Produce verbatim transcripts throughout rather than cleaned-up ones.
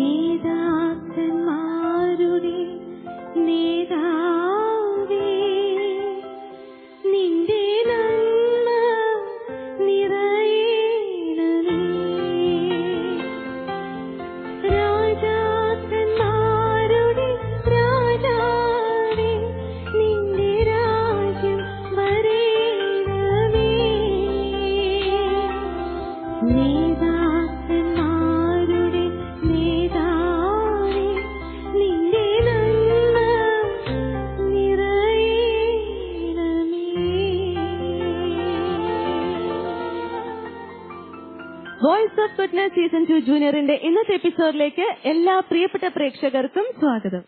Voice of goodness season two ജൂനിയറിന്റെ ഇന്നത്തെ എപ്പിസോഡിലേക്ക് എല്ലാ പ്രിയപ്പെട്ട പ്രേക്ഷകർക്കും സ്വാഗതം.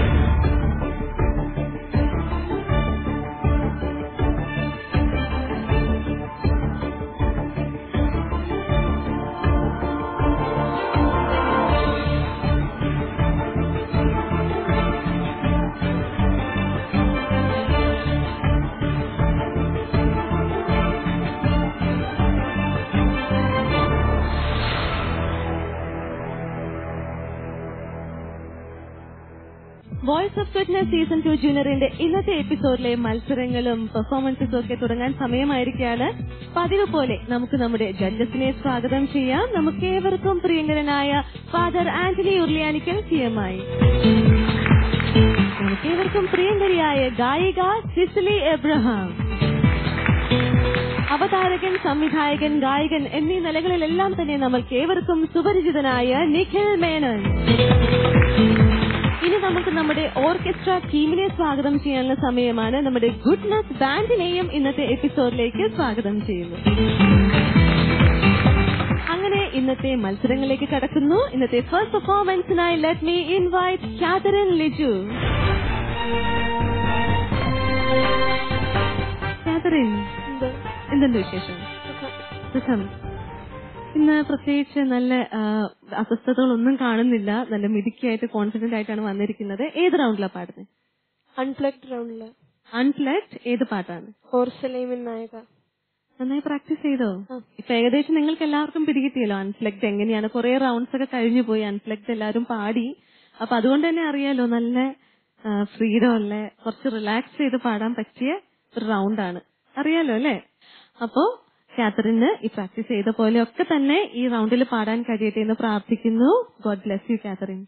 Voice of goodness season two ജൂനിയറിന്റെ ഇന്നത്തെ എപ്പിസോഡിലെ മത്സരങ്ങളും പെർഫോമൻസും ഒക്കെ തുടങ്ങാൻ സമയമായിരിക്കുകയാണ്. പതിവ് പോലെ നമുക്ക് നമ്മുടെ ജഡ്ജസിനെ സ്വാഗതം ചെയ്യാം. നമുക്ക് ഏവർക്കും പ്രിയങ്കരനായ father Antony Urliyanikkal C M I, നമുക്ക് ഏവർക്കും പ്രിയങ്കരിയായ ഗായിക സിസിലി എബ്രഹാം, അവതാരകൻ, സംവിധായകൻ, ഗായകൻ എന്നീ നിലകളിലെല്ലാം തന്നെ നമ്മൾക്ക് ഏവർക്കും സുപരിചിതനായ നിഖിൽ മേനൻ. ഇനി നമുക്ക് നമ്മുടെ ഓർക്കസ്ട്ര ടീമിനെ സ്വാഗതം ചെയ്യാനുള്ള സമയമാണ്. നമ്മുടെ ഗുഡ്നസ് ബാൻഡിനെയും ഇന്നത്തെ എപ്പിസോഡിലേക്ക് സ്വാഗതം ചെയ്യുന്നു. അങ്ങനെ ഇന്നത്തെ മത്സരങ്ങളിലേക്ക് കടക്കുന്നു. ഇന്നത്തെ ഫസ്റ്റ് പെർഫോമൻസിനായി let me invite Catherine Liju. Catherine, എന്തുണ്ട് വിശേഷം? സുഖം. ഇന്ന് പ്രത്യേകിച്ച് നല്ല അസ്വസ്ഥതകളൊന്നും കാണുന്നില്ല. നല്ല മിടുക്കിയായിട്ട് കോൺഫിഡന്റ് ആയിട്ടാണ് വന്നിരിക്കുന്നത്. ഏത് റൗണ്ടിലാണ് പാടുന്നത്? അൺപ്ലഗ്ഡ് റൗണ്ടില്. അൺപ്ലഗ്ഡ് ഏത് പാട്ടാണ്? ഓർസലേമിൻ നായക. നന്നായി പ്രാക്ടീസ് ചെയ്തോ? ഇപ്പൊ ഏകദേശം നിങ്ങൾക്ക് എല്ലാവർക്കും പിടികിട്ടിയല്ലോ അൺപ്ലഗ്ഡ് എങ്ങനെയാണ്. കുറെ റൗണ്ട്സ് ഒക്കെ കഴിഞ്ഞു പോയി. അൺപ്ലഗ്ഡ് എല്ലാവരും പാടി. അപ്പൊ അതുകൊണ്ട് തന്നെ അറിയാലോ, നല്ല ഫ്രീഡം ഉള്ള, കുറച്ച് റിലാക്സ് ചെയ്ത് പാടാൻ പറ്റിയ ഒരു റൗണ്ടാണ്. അറിയാലോ അല്ലെ? അപ്പോ കാതറിന് ഈ പ്രാക്ടീസ് ചെയ്ത പോലെ ഒക്കെ തന്നെ ഈ റൗണ്ടിൽ പാടാൻ കഴിയട്ടെ എന്ന് പ്രാർത്ഥിക്കുന്നു. God bless you Catherine.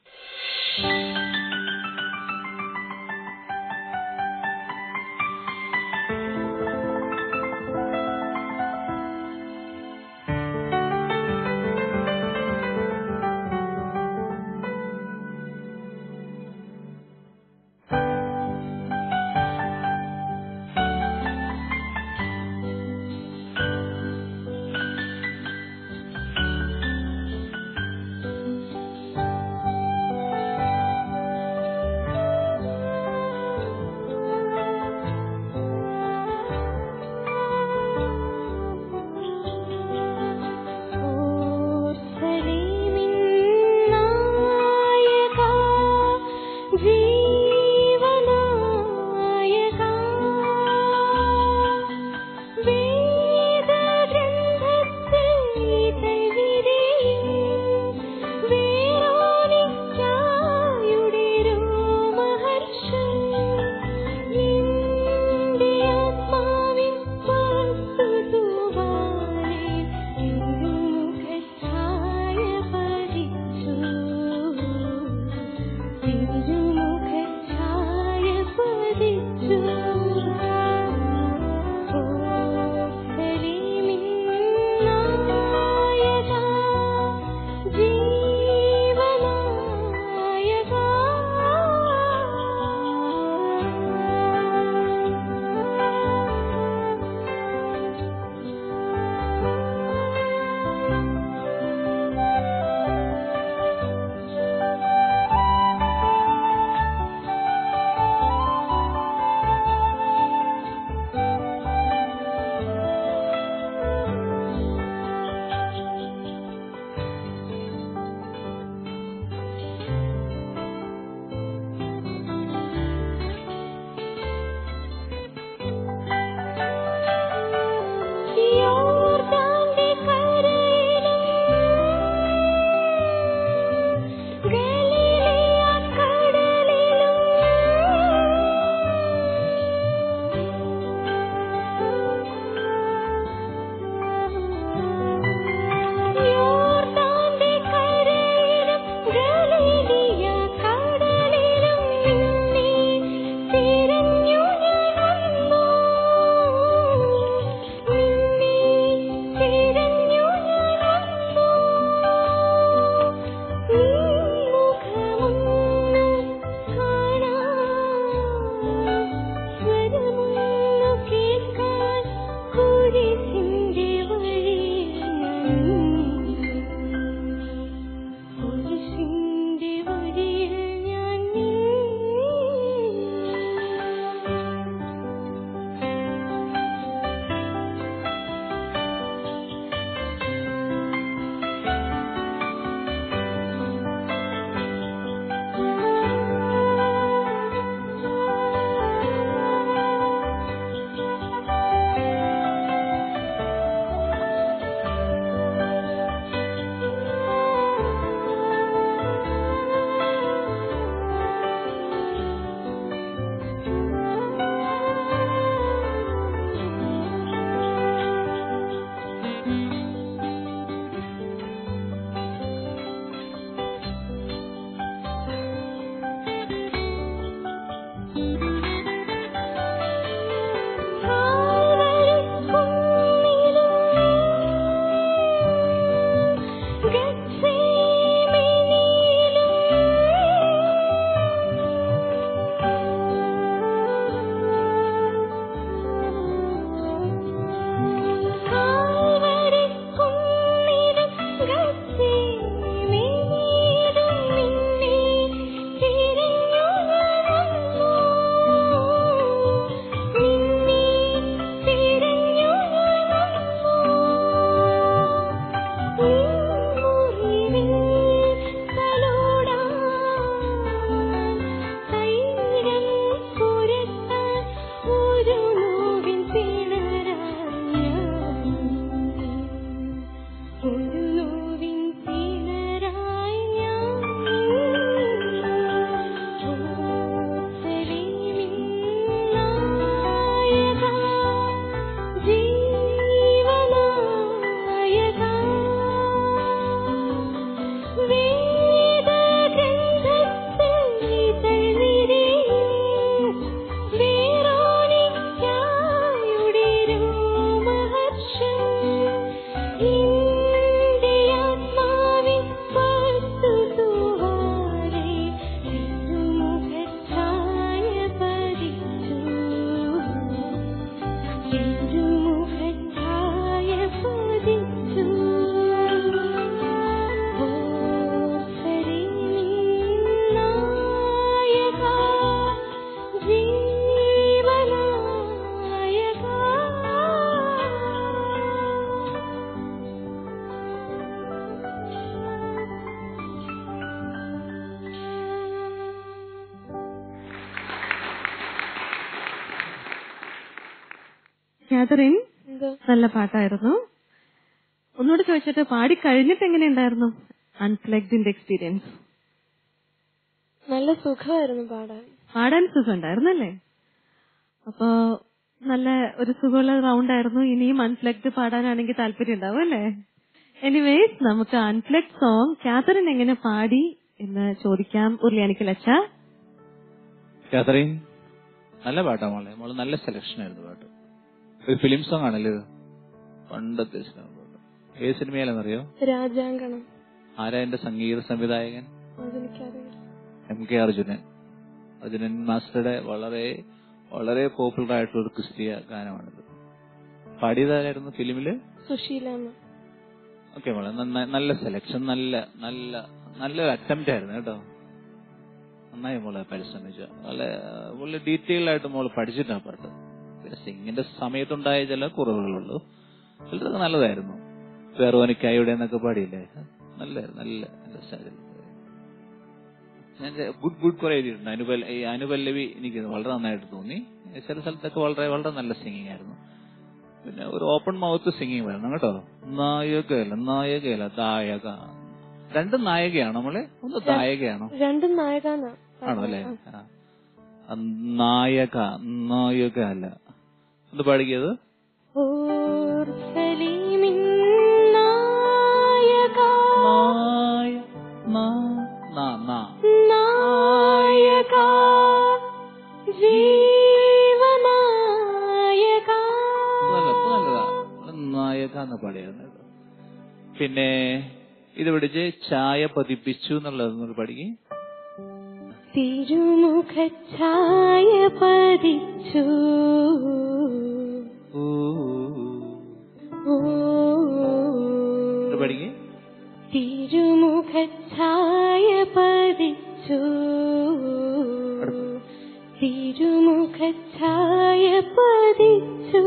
Catherine, എന്താ നല്ല പാട്ടായിരുന്നു. ഒന്നുകൂടെ ചോദിച്ചിട്ട്, പാടി കഴിഞ്ഞിട്ട് എങ്ങനെയുണ്ടായിരുന്നു അൺപ്ലഗ്ഡിന്റെ എക്സ്പീരിയൻസ്? നല്ല സുഖമായിരുന്നു പാടാൻ. പാടാൻ സുഖമുണ്ടായിരുന്നല്ലേ? അപ്പോ നല്ല ഒരു സുഖമുള്ള റൗണ്ട് ആയിരുന്നു. ഇനിയും അൺപ്ലഗ്ഡ് പാടാനാണെങ്കിൽ താല്പര്യം ഉണ്ടാവും അല്ലേ? എനിവേസ്, നമുക്ക് അൺപ്ലഗ്ഡ് സോങ് കാതറിൻ എങ്ങനെ പാടി എന്ന് ചോദിക്കാം. ഉരുളിയാനിക്കൽ അച്ഛ. കാതറിൻ, നല്ല പാട്ടാ മോളെ. മോള് നല്ല സെലക്ഷൻ ആയിരുന്നു പാട്ട്. ഒരു ഫിലിം സോങ് ആണല്ലോ ഇത്. പണ്ടത്തെ സിനിമ പാട്ട്. ഏത് സിനിമയിലെന്നറിയോ? രാജാങ്കണം. ആരാ എന്റെ സംഗീത സംവിധായകൻ? അതെനിക്കറിയില്ല. M K Arjunan. അർജുനൻ മാസ്റ്ററുടെ വളരെ വളരെ പോപ്പുലർ ആയിട്ടുള്ള ഒരു ക്രിസ്തീയ ഗാനമാണിത്. പാടിയതായിരുന്നു ഫിലിമില്? സുശീലാമ്മ. ഓക്കെ മോളെ, നല്ല സെലക്ഷൻ, നല്ല നല്ല നല്ലൊരു അറ്റംപ്റ്റ് ആയിരുന്നു കേട്ടോ. നന്നായി മോളെ പരിശ്രമിച്ചു. വളരെ വളരെ ഡീറ്റെയിൽ ആയിട്ട് മോള് പഠിച്ചിട്ടാ പാട്ട്. പിന്നെ സിംഗിന്റെ സമയത്തുണ്ടായ ചില കുറവുകളുള്ളൂ. ചിലതൊക്കെ നല്ലതായിരുന്നു. വെറോനിക്കായുടെ എന്നൊക്കെ പാടിയില്ലേ, നല്ലായിരുന്നു. നല്ല നല്ല സ്റ്റൈൽ. ഞാൻ ഗുഡ് ഗുഡ് കുറെ എഴുതിയിട്ടുണ്ട്. അനുപൽ ഈ അനുപല്ലവി എനിക്ക് വളരെ നന്നായിട്ട് തോന്നി. ചില സ്ഥലത്തൊക്കെ വളരെ വളരെ നല്ല സിംഗിങ് ആയിരുന്നു. പിന്നെ ഒരു ഓപ്പൺ മൗത്ത് സിംഗിങ് വരണം കേട്ടോ. നായകയല്ല നായകയല്ല നായക. രണ്ടും നായകയാണോ നമ്മളെ? ഒന്ന് നായകയാണോ? രണ്ടും നായകാണ്. ആണോ അല്ലേ? നായക നായക അല്ല. ഒന്ന് പാടിക്കത്. നായക എന്ന് പാടിയായിരുന്നു. പിന്നെ ഇത് പിടിച്ച് ചായ പതിപ്പിച്ചു എന്നുള്ളത് പഠിക്കേ. തിരുമുഖ ഛായ പതിച്ചു പഠിക്കേ. തിരുമുഖ ഛായ പതിച്ചു തിരുമുഖ ഛായ പതിച്ചു.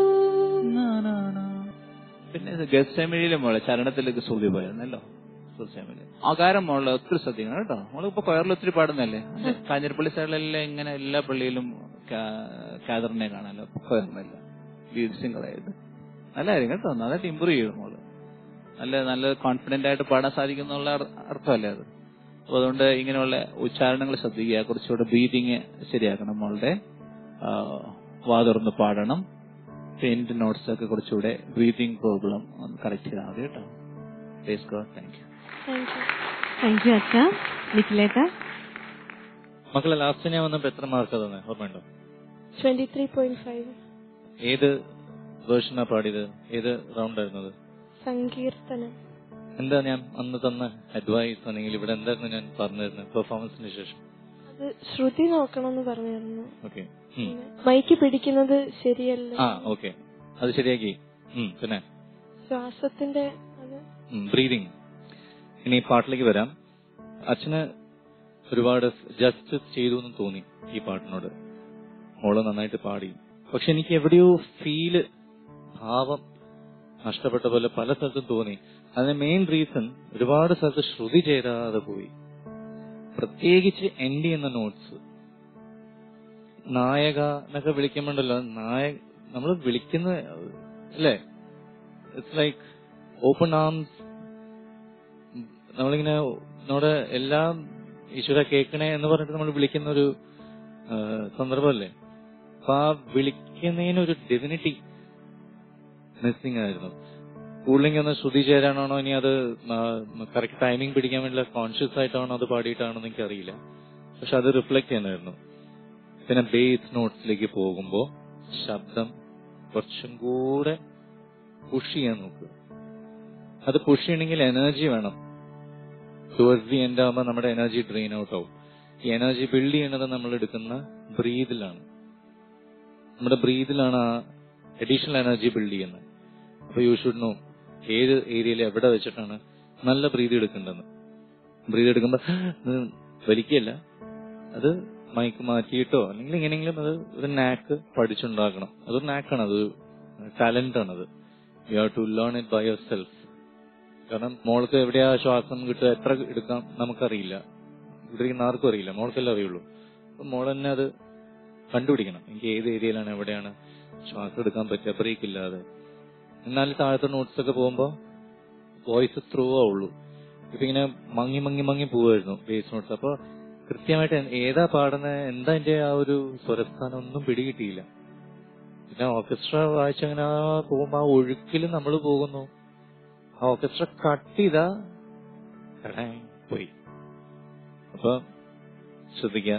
പിന്നെ ഗസമിഴിയിലെ മോളെ ചരണത്തിലേക്ക് ശ്രുതി പോയിരുന്നല്ലോ. ആകാരം മോളെ ഒത്തിരി ശ്രദ്ധിക്കണം കേട്ടോ. നമ്മളിപ്പോ കൊയറിൽ ഒത്തിരി പാടുന്നല്ലേ. കാഞ്ഞിരപ്പള്ളി സൈഡിലെല്ലാം ഇങ്ങനെ എല്ലാ പള്ളിയിലും കാതറിനെ കാണാനല്ലോ. കൊയറിനല്ല ലീഡ് സിംഗറായിട്ട് നല്ലതായിരിക്കും കേട്ടോ. നന്നായിട്ട് ഇമ്പ്രൂവ് ചെയ്യും മോള്. നല്ല നല്ല കോൺഫിഡന്റ് ആയിട്ട് പാടാൻ സാധിക്കുന്നുള്ള അർത്ഥമല്ലേ അത്. അപ്പൊ അതുകൊണ്ട് ഇങ്ങനെയുള്ള ഉച്ചാരണങ്ങൾ ശ്രദ്ധിക്കുക. കുറച്ചുകൂടെ ബ്രീതിങ് ശരിയാക്കണം മോളുടെ. വാതുറന്ന് പാടണം. പെയിന്റ് നോട്ട്സ് ഒക്കെ കുറച്ചുകൂടെ ബ്രീതിങ് പ്രോബ്ലം ഒന്ന് കറക്റ്റ് ചെയ്താൽ മതി കേട്ടോ. Please God. Thank you. Thank you അച്ഛ. നിഖിലേട്ട. മക്കളെ ലാസ്റ്റ് ഞാൻ വന്നപ്പോ എത്ര മാർക്ക് തന്നെ ഓർമ്മയുണ്ടോ? Twenty three point five. ഏത് വേർഷനാ പാടിയത്? ഏത് റൗണ്ട് ആയിരുന്നത്? സങ്കീർത്തനം. എന്താ ഞാൻ അന്ന് തന്ന അഡ്വൈസ് അല്ലെങ്കിൽ ഇവിടെ എന്തായിരുന്നു ഞാൻ പറഞ്ഞിരുന്നത് പെർഫോമൻസിന് ശേഷം? അത് ശ്രുതി നോക്കണമെന്ന് പറഞ്ഞിരുന്നു. ഓക്കെ. മൈക്ക് പിടിക്കുന്നത് ശരിയല്ല. ആ ഓക്കെ, അത് ശരിയാക്കി. പിന്നെ ശ്വാസത്തിന്റെ ബ്രീതിങ്. ഇനി പാട്ടിലേക്ക് വരാം. അച്ഛന് ഒരുപാട് ജസ്റ്റിസ് ചെയ്തു എന്ന് തോന്നി ഈ പാട്ടിനോട്. മോള് നന്നായിട്ട് പാടി. പക്ഷെ എനിക്ക് എവിടെയോ ഫീല് ഭാവം നഷ്ടപ്പെട്ട പോലെ പല സ്ഥലത്തും തോന്നി. അതിന് മെയിൻ റീസൺ ഒരുപാട് സ്ഥലത്ത് ശ്രുതി ചേരാതെ പോയി. പ്രത്യേകിച്ച് എൻഡ് ചെയ്യുന്ന നോട്ട്സ്. നായക എന്നൊക്കെ വിളിക്കുമ്പോണ്ടല്ലോ, നായക നമ്മൾ വിളിക്കുന്ന അല്ലേ, ഇറ്റ്സ് ലൈക്ക് ഓപ്പൺ ആംസ്. നമ്മളിങ്ങനെ നമ്മുടെ എല്ലാം ഈശ്വര കേൾക്കണേ എന്ന് പറഞ്ഞിട്ട് നമ്മൾ വിളിക്കുന്ന ഒരു സന്ദർഭമല്ലേ. അപ്പൊ ആ വിളിക്കുന്നതിനൊരു ഡെഫിനിറ്റി മിസ്സിംഗ് ആയിരുന്നു. കൂടുതലെങ്കിൽ ഒന്ന് ശ്രുതി ചേരാനാണോ, ഇനി അത് കറക്റ്റ് ടൈമിംഗ് പിടിക്കാൻ വേണ്ടിയുള്ള കോൺഷ്യസ് ആയിട്ടാണോ അത് പാടിയിട്ടാണോ എന്ന് എനിക്കറിയില്ല. പക്ഷെ അത് റിഫ്ലക്ട് ചെയ്യുന്നായിരുന്നു. പിന്നെ ബേസ് നോട്ട്സിലേക്ക് പോകുമ്പോ ശബ്ദം കുറച്ചും കൂടെ പുഷ് ചെയ്യാൻ നോക്കുക. അത് പുഷ് ചെയ്യണമെങ്കിൽ എനർജി വേണം. ടുവേർഡ്സ് ദി എൻഡ് ആകുമ്പോൾ നമ്മുടെ എനർജി ഡ്രെയിൻ ഔട്ട് ആവും. ഈ എനർജി ബിൽഡ് ചെയ്യണത് നമ്മൾ എടുക്കുന്ന ബ്രീതിലാണ്. നമ്മുടെ ബ്രീതിലാണ് ആ അഡീഷണൽ എനർജി ബിൽഡ് ചെയ്യുന്നത്. അപ്പൊ യു ഷുഡ് നോ ഏത് ഏരിയയിൽ എവിടെ വെച്ചിട്ടാണ് നല്ല ബ്രീതി എടുക്കേണ്ടതെന്ന്. ബ്രീതി എടുക്കുമ്പോ വലിക്കല്ല, അത് മൈക്ക് മാറ്റിയിട്ടോ അല്ലെങ്കിൽ എങ്ങനെയെങ്കിലും അത് ഒരു നാക്ക് പഠിച്ചുണ്ടാക്കണം. അതൊരു നാക്കാണ്, അത് ടാലന്റ് ആണത്. You have to learn it by yourself. കാരണം മോൾക്ക് എവിടെയാ ശ്വാസം കിട്ടുക, എത്ര എടുക്കാം നമുക്കറിയില്ല. ഇവിടെ ആർക്കും അറിയില്ല, മോൾക്കെല്ലാം അറിയുള്ളൂ. അപ്പൊ മോൾ തന്നെ അത് കണ്ടുപിടിക്കണം. എനിക്ക് ഏത് ഏരിയയിലാണ് എവിടെയാണ് ശ്വാസം എടുക്കാൻ പറ്റുക ബ്രേക്ക് ഇല്ലാതെ. എന്നാൽ താഴത്തെ നോട്ട്സ് ഒക്കെ പോകുമ്പോ വോയിസ് ത്രൂ ആവുള്ളൂ. ഇപ്പൊ ഇങ്ങനെ മങ്ങി മങ്ങി മങ്ങി പോവായിരുന്നു ബേസ് നോട്ട്സ്. അപ്പൊ കൃത്യമായിട്ട് ഏതാ പാടുന്നത്, എന്താ എന്റെ ആ ഒരു സ്വരസ്ഥാനം ഒന്നും പിടികിട്ടിയില്ല. പിന്നെ ഓർക്കസ്ട്ര വായിച്ചങ്ങനെ ആ പോകുമ്പോ ആ ഒഴുക്കിൽ നമ്മൾ പോകുന്നു. ആ ഓർക്കസ്ട്ര കട്ട് ചെയ്താ പോയി. അപ്പൊ ശ്രദ്ധിക്കുക,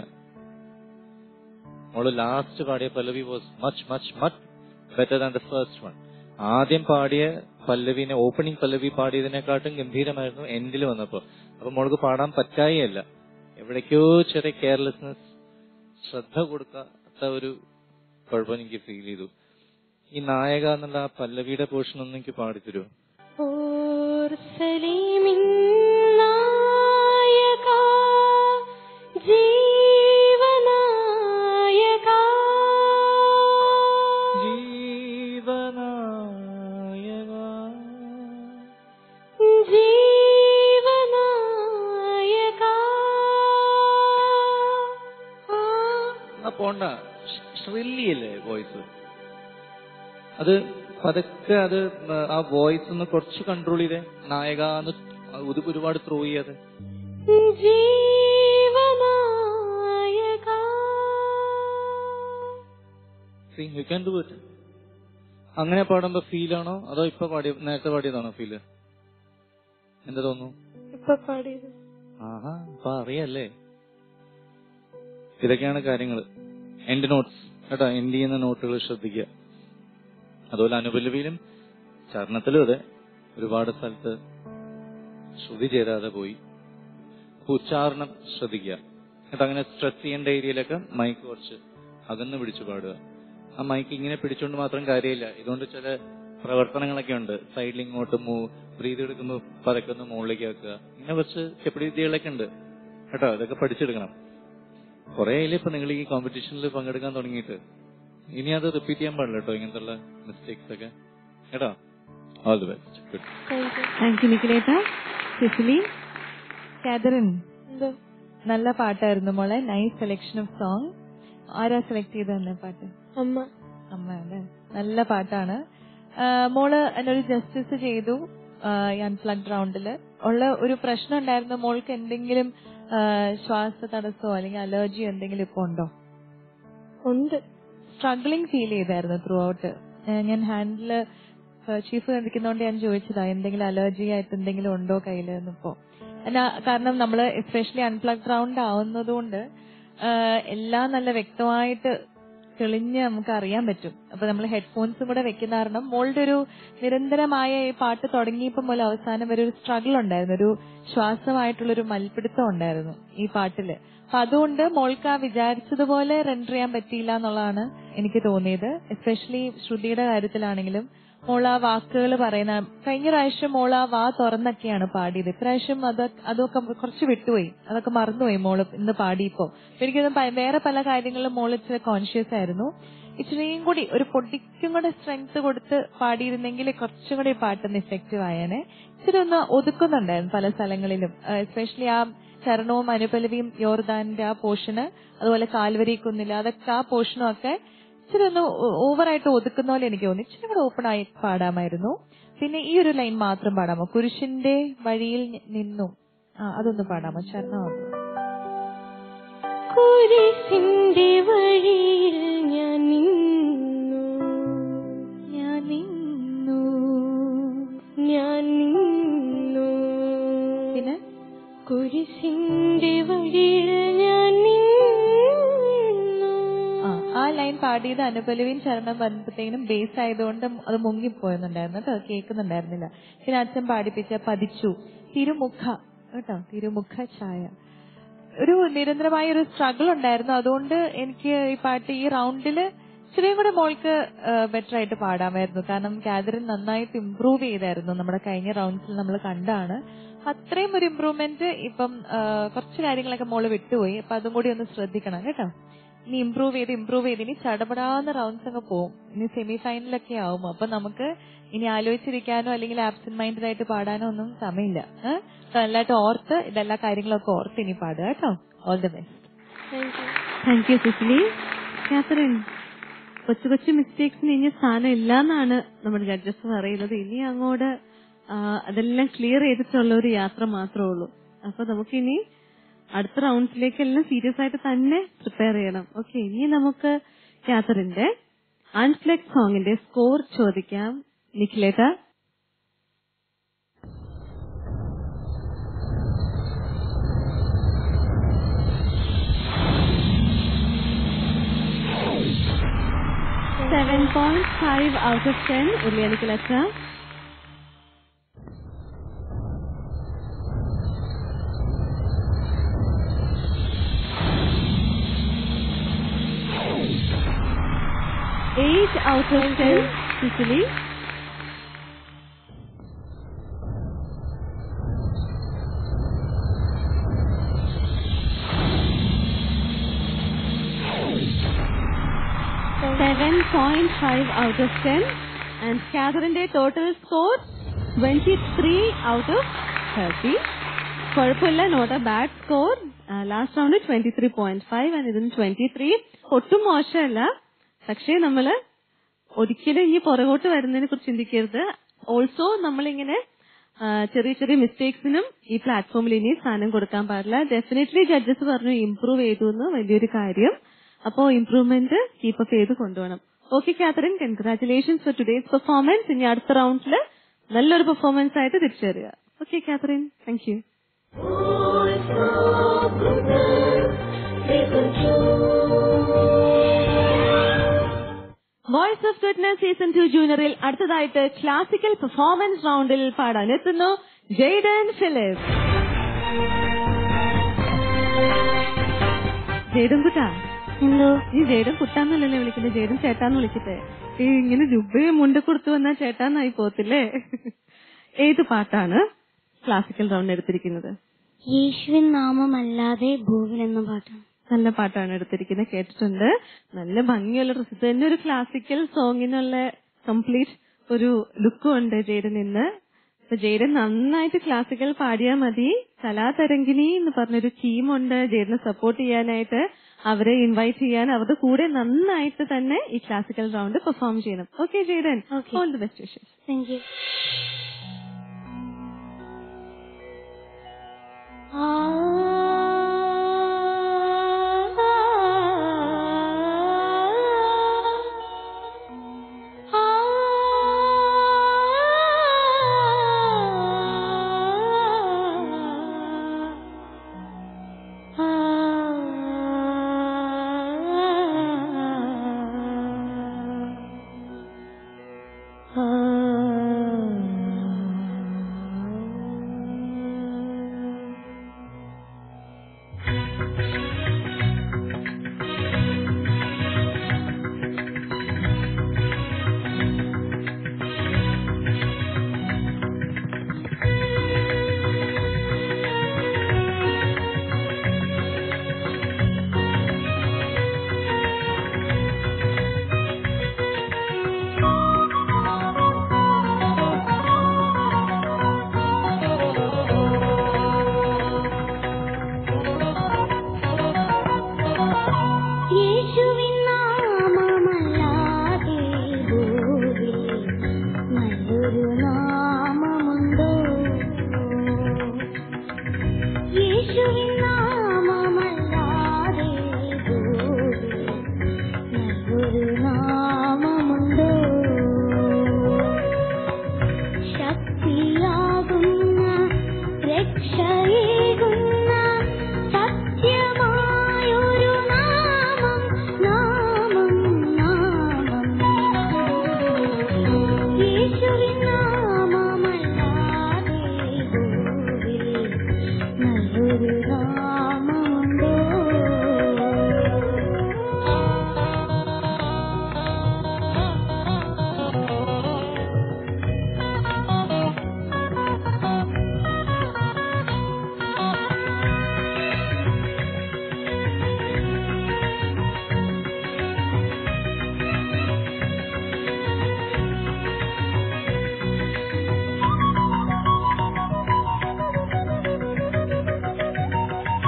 മോള് ലാസ്റ്റ് പാടിയ പല്ലവി was much much much better than the first one. ആദ്യം പാടിയ പല്ലവിനെ, ഓപ്പണിംഗ് പല്ലവി പാടിയതിനെക്കാട്ടും ഗംഭീരമായിരുന്നു എൻഡിൽ വന്നപ്പോ. അപ്പൊ മോൾക്ക് പാടാൻ പറ്റായല്ല, എവിടേക്കോ ചെറിയ കെയർലെസ്നെസ്, ശ്രദ്ധ കൊടുക്കാത്ത ഒരു കുഴപ്പം എനിക്ക് ഫീൽ ചെയ്തു. ഈ നായക എന്നുള്ള ആ പല്ലവിയുടെ പോർഷൻ ഒന്നും എനിക്ക് പാടിത്തരുമോ? പോണ്ട, ശ്രില്ലിയല്ലേ വോയിസ്. അത് പതുക്കെ അത് ആ വോയിസ് ഒന്ന് കുറച്ച് കൺട്രോൾ ചെയ്തേ. നായക എന്ന് ഒരുപാട് ത്രോ ചെയ്യാതെ. You can do it. അങ്ങനെ പാടുമ്പോ ഫീൽ ആണോ അതോ ഇപ്പൊ പാടിയ നേരത്തെ പാടിയതാണോ ഫീല്? എന്താ തോന്നുന്നു? ഇപ്പൊ പാടിയത്. ആഹാ, അപ്പൊ അറിയല്ലേ. ഇതൊക്കെയാണ് കാര്യങ്ങൾ. എൻഡ് നോട്ട്സ് കേട്ടോ, എൻഡ് ചെയ്യുന്ന നോട്ടുകൾ ശ്രദ്ധിക്കുക. അതുപോലെ അനുപല്ലവിയിലും ചരണത്തിലും അതെ, ഒരുപാട് സ്ഥലത്ത് ശ്രുതി ചേരാതെ പോയി. ഉച്ചാരണം ശ്രദ്ധിക്കുക കേട്ടോ. അങ്ങനെ സ്ട്രെസ് ചെയ്യേണ്ട ഏരിയയിലൊക്കെ മൈക്ക് കുറച്ച് അകന്ന് പിടിച്ചു പാടുക. ആ മൈക്ക് ഇങ്ങനെ പിടിച്ചോണ്ട് മാത്രം കാര്യമില്ല. ഇതുകൊണ്ട് ചില പ്രവർത്തനങ്ങളൊക്കെ ഉണ്ട്. സൈഡിൽ ഇങ്ങോട്ട് മൂവ്, ബ്രീത് എടുക്കുമ്പോൾ പതക്കൊന്ന് മുകളിലേക്ക് ആക്കുക. ഇങ്ങനെ കുറച്ച് ചെപ്പടി വിദ്യകളൊക്കെ ഉണ്ട് കേട്ടോ. ഇതൊക്കെ പഠിച്ചെടുക്കണം. കുറെ ആയില്ലേ ഇപ്പൊ നിങ്ങൾ ഈ കോമ്പറ്റീഷനിൽ പങ്കെടുക്കാൻ തുടങ്ങിയിട്ട്. ഇനി അത് റിപ്പീറ്റ് ചെയ്യാൻ പാടില്ല കേട്ടോ, ഇങ്ങനത്തെ മിസ്റ്റേക്സ് ഒക്കെ കേട്ടോ. All the best. Good. Thank you നിഖിലേട്ട. സിസിലി. കാതറിൻ, എന്തോ നല്ല പാട്ടായിരുന്നു മോളെ. Nice selection of song. ആരാ സെലക്ട് ചെയ്ത തന്നെ പാട്ട്? അമ്മ. അമ്മ അല്ലേ? നല്ല പാട്ടാണ്. മോള് എന്നൊരു ജസ്റ്റിസ് ചെയ്തു ഈ അൺപ്ലഗ്ഡ് റൗണ്ടില്. ഉള്ള ഒരു പ്രശ്നം ഉണ്ടായിരുന്നു, മോൾക്ക് എന്തെങ്കിലും ശ്വാസ തടസ്സമോ അല്ലെങ്കിൽ അലർജിയോ എന്തെങ്കിലും ഇപ്പൊ ഉണ്ടോ? ഉണ്ട്. സ്ട്രഗ്ലിംഗ് ഫീൽ ചെയ്തായിരുന്നു ത്രൂ ഔട്ട്. ഞാൻ ഹാൻഡില് ചീഫ് കണ്ടിരിക്കുന്നോണ്ട് ഞാൻ ചോദിച്ചതാ എന്തെങ്കിലും അലർജി ആയിട്ട് എന്തെങ്കിലും ഉണ്ടോ കയ്യില് എന്നിപ്പോ. കാരണം നമ്മള് എസ്പെഷ്യലി അൺപ്ലഗ്ഡ് റൗണ്ട് ആവുന്നതുകൊണ്ട് എല്ലാം നല്ല വ്യക്തമായിട്ട് തെളിഞ്ഞ് നമുക്ക് അറിയാൻ പറ്റും. അപ്പൊ നമ്മൾ ഹെഡ്ഫോൺസും കൂടെ വെക്കുന്ന കാരണം മോളുടെ ഒരു നിരന്തരമായ ഈ പാട്ട് തുടങ്ങിയപ്പോൾ മുതൽ അവസാനം വരെ ഒരു സ്ട്രഗിൾ ഉണ്ടായിരുന്നു, ഒരു ശ്വാസമായിട്ടുള്ളൊരു മൽപ്പിടുത്തം ഉണ്ടായിരുന്നു ഈ പാട്ടില്. അപ്പൊ അതുകൊണ്ട് മോൾക്ക് ആ വിചാരിച്ചതുപോലെ റെൻഡർ ചെയ്യാൻ പറ്റിയില്ല എന്നുള്ളതാണ് എനിക്ക് തോന്നിയത്. എസ്പെഷ്യലി ശ്രുതിയുടെ കാര്യത്തിലാണെങ്കിലും മോൾ ആ വാക്കുകൾ പറയുന്ന, കഴിഞ്ഞ പ്രാവശ്യം മോൾ ആ വാ തുറന്നൊക്കെയാണ് പാടിയത്. ഇപ്രാവശ്യം അത് അതൊക്കെ കുറച്ച് വിട്ടുപോയി, അതൊക്കെ മറന്നുപോയി മോള് ഇന്ന് പാടിയപ്പോ. എനിക്കൊന്നും വേറെ പല കാര്യങ്ങളിലും മോള് ഇച്ചിരി കോൺഷ്യസ് ആയിരുന്നു. ഇച്ചിരിയും കൂടി ഒരു പൊടിക്കും കൂടെ സ്ട്രെങ്ത് കൊടുത്ത് പാടിയിരുന്നെങ്കിൽ കുറച്ചും കൂടി പാട്ടൊന്ന് ഇഫക്റ്റീവ് ആയേനെ. ഇച്ചിരി ഒന്ന് ഒതുക്കുന്നുണ്ടായിരുന്നു പല സ്ഥലങ്ങളിലും. എസ്പെഷ്യലി ആ ചരണവും അനുപല്ലവിയും യോർദാന്റെ ആ പോർഷന്, അതുപോലെ കാൽവരി കുന്നില്ല, അതൊക്കെ ആ പോർഷനും ഒക്കെ ഇച്ചിരി ഒന്ന് ഓവറായിട്ട് ഒതുക്കുന്ന പോലെ എനിക്ക് തോന്നി. ഇച്ചിരി കൂടെ ഓപ്പൺ ആയി പാടാമായിരുന്നു. പിന്നെ ഈ ഒരു ലൈൻ മാത്രം പാടാമോ? കുരിശിന്റെ വഴിയിൽ നിന്നും അതൊന്ന് പാടാമോ? ചരണമാകും. കുരിശിന്റെ വഴിയിൽ ഞാൻ നിന്നു, ഞാൻ നിന്നു, ഞാൻ നിന്നു. പിന്നെ കുരിശിന്റെ വഴിയിൽ ഞാൻ നിന്നു. ആ ലൈൻ പാടിയത് അനുപല്ലവിയും ചരണം വന്നപ്പോഴത്തേനും ബേസ് ആയതുകൊണ്ട് അത് മുങ്ങിപ്പോയെന്നുണ്ടായിരുന്നു കേട്ടോ, കേൾക്കുന്നുണ്ടായിരുന്നില്ല. പിന്നെ അച്ഛൻ പാടിപ്പിച്ച പതിച്ചു തിരുമുഖ കേട്ടോ, തിരുമുഖ ഛായ. ഒരു നിരന്തരമായ ഒരു സ്ട്രഗിൾ ഉണ്ടായിരുന്നു. അതുകൊണ്ട് എനിക്ക് ഈ പാട്ട് ഈ റൗണ്ടില് ഇച്ചിരിയും കൂടെ മോൾക്ക് ബെറ്റർ ആയിട്ട് പാടാമായിരുന്നു. കാരണം കാതറിൻ നന്നായിട്ട് ഇംപ്രൂവ് ചെയ്തായിരുന്നു. നമ്മുടെ കഴിഞ്ഞ റൗണ്ട്സിൽ നമ്മൾ കണ്ടാണ്. അത്രയും ഒരു ഇംപ്രൂവ്മെന്റ് ഇപ്പം കുറച്ച് കാര്യങ്ങളൊക്കെ മോള് വിട്ടുപോയി. അപ്പൊ അതും കൂടി ഒന്ന് ശ്രദ്ധിക്കണം കേട്ടോ. ഇനി ഇംപ്രൂവ് ചെയ്ത് ഇംപ്രൂവ് ചെയ്ത് ഇനി ചടപടാന്ന് റൗണ്ട്സ് അങ്ങ് പോകും. ഇനി സെമി ഫൈനലൊക്കെ ആവും. അപ്പൊ നമുക്ക് ഇനി ആലോചിച്ചിരിക്കാനോ അല്ലെങ്കിൽ ആബ്സെന്റ് മൈൻഡഡ് ആയിട്ട് പാടാനോ ഒന്നും സമയമില്ല. നല്ലതായിട്ട് ഓർത്ത് ഇതെല്ലാ കാര്യങ്ങളൊക്കെ ഓർത്ത് ഇനി പാടുക കേട്ടോ. All the best. Thank you. Thank you Cecily. Catherine, കൊച്ചു കൊച്ചു മിസ്റ്റേക്സിന് ഇനി സ്ഥാനം ഇല്ല എന്നാണ് നമ്മുടെ ജഡ്ജസ് പറയുന്നത്. ഇനി അങ്ങോട്ട് അതെല്ലാം ക്ലിയർ ചെയ്തിട്ടുള്ള ഒരു യാത്ര മാത്രമേ ഉള്ളൂ. അപ്പൊ നമുക്കിനി അടുത്ത റൗണ്ട്സിലേക്കെല്ലാം സീരിയസ് ആയിട്ട് തന്നെ പ്രിപ്പയർ ചെയ്യണം. ഓക്കെ, ഇനി നമുക്ക് കാതറിന്റെ അൺഫ്ലെക്ട് സോങ്ങിന്റെ സ്കോർ ചോദിക്കാം. നിഖിലേട്ട. seven point five out of ten. Urliya Nikhiletta. eight out of ten. Sicily. seven point five out of ten. And Catherine total score twenty-three out of thirty. കുഴപ്പമില്ല, not a bad score. Last round twenty-three point five and ഇതിന് twenty-three. ഒട്ടും മോശമല്ല. പക്ഷേ നമ്മള് ഒരിക്കലും ഇനി പുറകോട്ട് വരുന്നതിനെ കുറിച്ച് ചിന്തിക്കരുത്. ഓൾസോ നമ്മളിങ്ങനെ ചെറിയ ചെറിയ മിസ്റ്റേക്സിനും ഈ പ്ലാറ്റ്ഫോമിൽ ഇനി സ്ഥാനം കൊടുക്കാൻ പാടില്ല. ഡെഫിനറ്റ്ലി ജഡ്ജസ് പറഞ്ഞു ഇംപ്രൂവ് ചെയ്തു എന്ന്, വലിയൊരു കാര്യം. അപ്പോ ഇംപ്രൂവ്മെന്റ് കീപ്പപ്പ് ചെയ്ത് കൊണ്ടുപോകണം. Okay Catherine, congratulations for today's performance. ഇനി അടുത്ത റൗണ്ടില് നല്ലൊരു പെർഫോമൻസ് ആയിട്ട് തിരിച്ചു വരിക. Okay Catherine, thank you. Voice of goodness season two ജൂനിയറിൽ അടുത്തതായിട്ട് ക്ലാസിക്കൽ പെർഫോമൻസ് റൗണ്ടിൽ പാടാനെത്തുന്നു ജെയ്ഡൻ ഫിലിപ്പ്. ജെയ്ഡൻ കുട്ടാ, എന്തോ ഈ ജെയ്ഡൻ കുട്ടാന്നല്ലേ വിളിക്കുന്നത്? ജെയ്ഡൻ ചേട്ടാന്ന് വിളിക്കട്ടെ. ഈ ഇങ്ങനെ ജുബയെ മുണ്ട് കൊടുത്തു വന്നാൽ ചേട്ടാന്നായി പോത്തില്ലേ? ഏത് പാട്ടാണ് ക്ലാസിക്കൽ റൗണ്ട് എടുത്തിരിക്കുന്നത്? യേശുവിൻ നാമമല്ലാതെ ഭൂവിൽ എന്ന പാട്ടാണ്. നല്ല പാട്ടാണ് എടുത്തിരിക്കുന്നത്, കേട്ടിട്ടുണ്ട്. നല്ല ഭംഗിയുള്ള ഡ്രസ്. ഇത് തന്നെ ഒരു ക്ലാസിക്കൽ സോങ്ങിനുള്ള കംപ്ലീറ്റ് ഒരു ലുക്കും ഉണ്ട് ജെയ്ഡൻ ഇന്ന്. അപ്പൊ ജെയ്ഡൻ നന്നായിട്ട് ക്ലാസിക്കൽ പാടിയാൽ മതി. കലാതരംഗിണി എന്ന് പറഞ്ഞൊരു ടീമുണ്ട് ജെയ്ഡനെ സപ്പോർട്ട് ചെയ്യാനായിട്ട്. അവരെ ഇൻവൈറ്റ് ചെയ്യാൻ, അവരുടെ കൂടെ നന്നായിട്ട് തന്നെ ഈ ക്ലാസിക്കൽ റൗണ്ട് പെർഫോം ചെയ്യണം. Okay Jayden, all the best wishes. Thank you.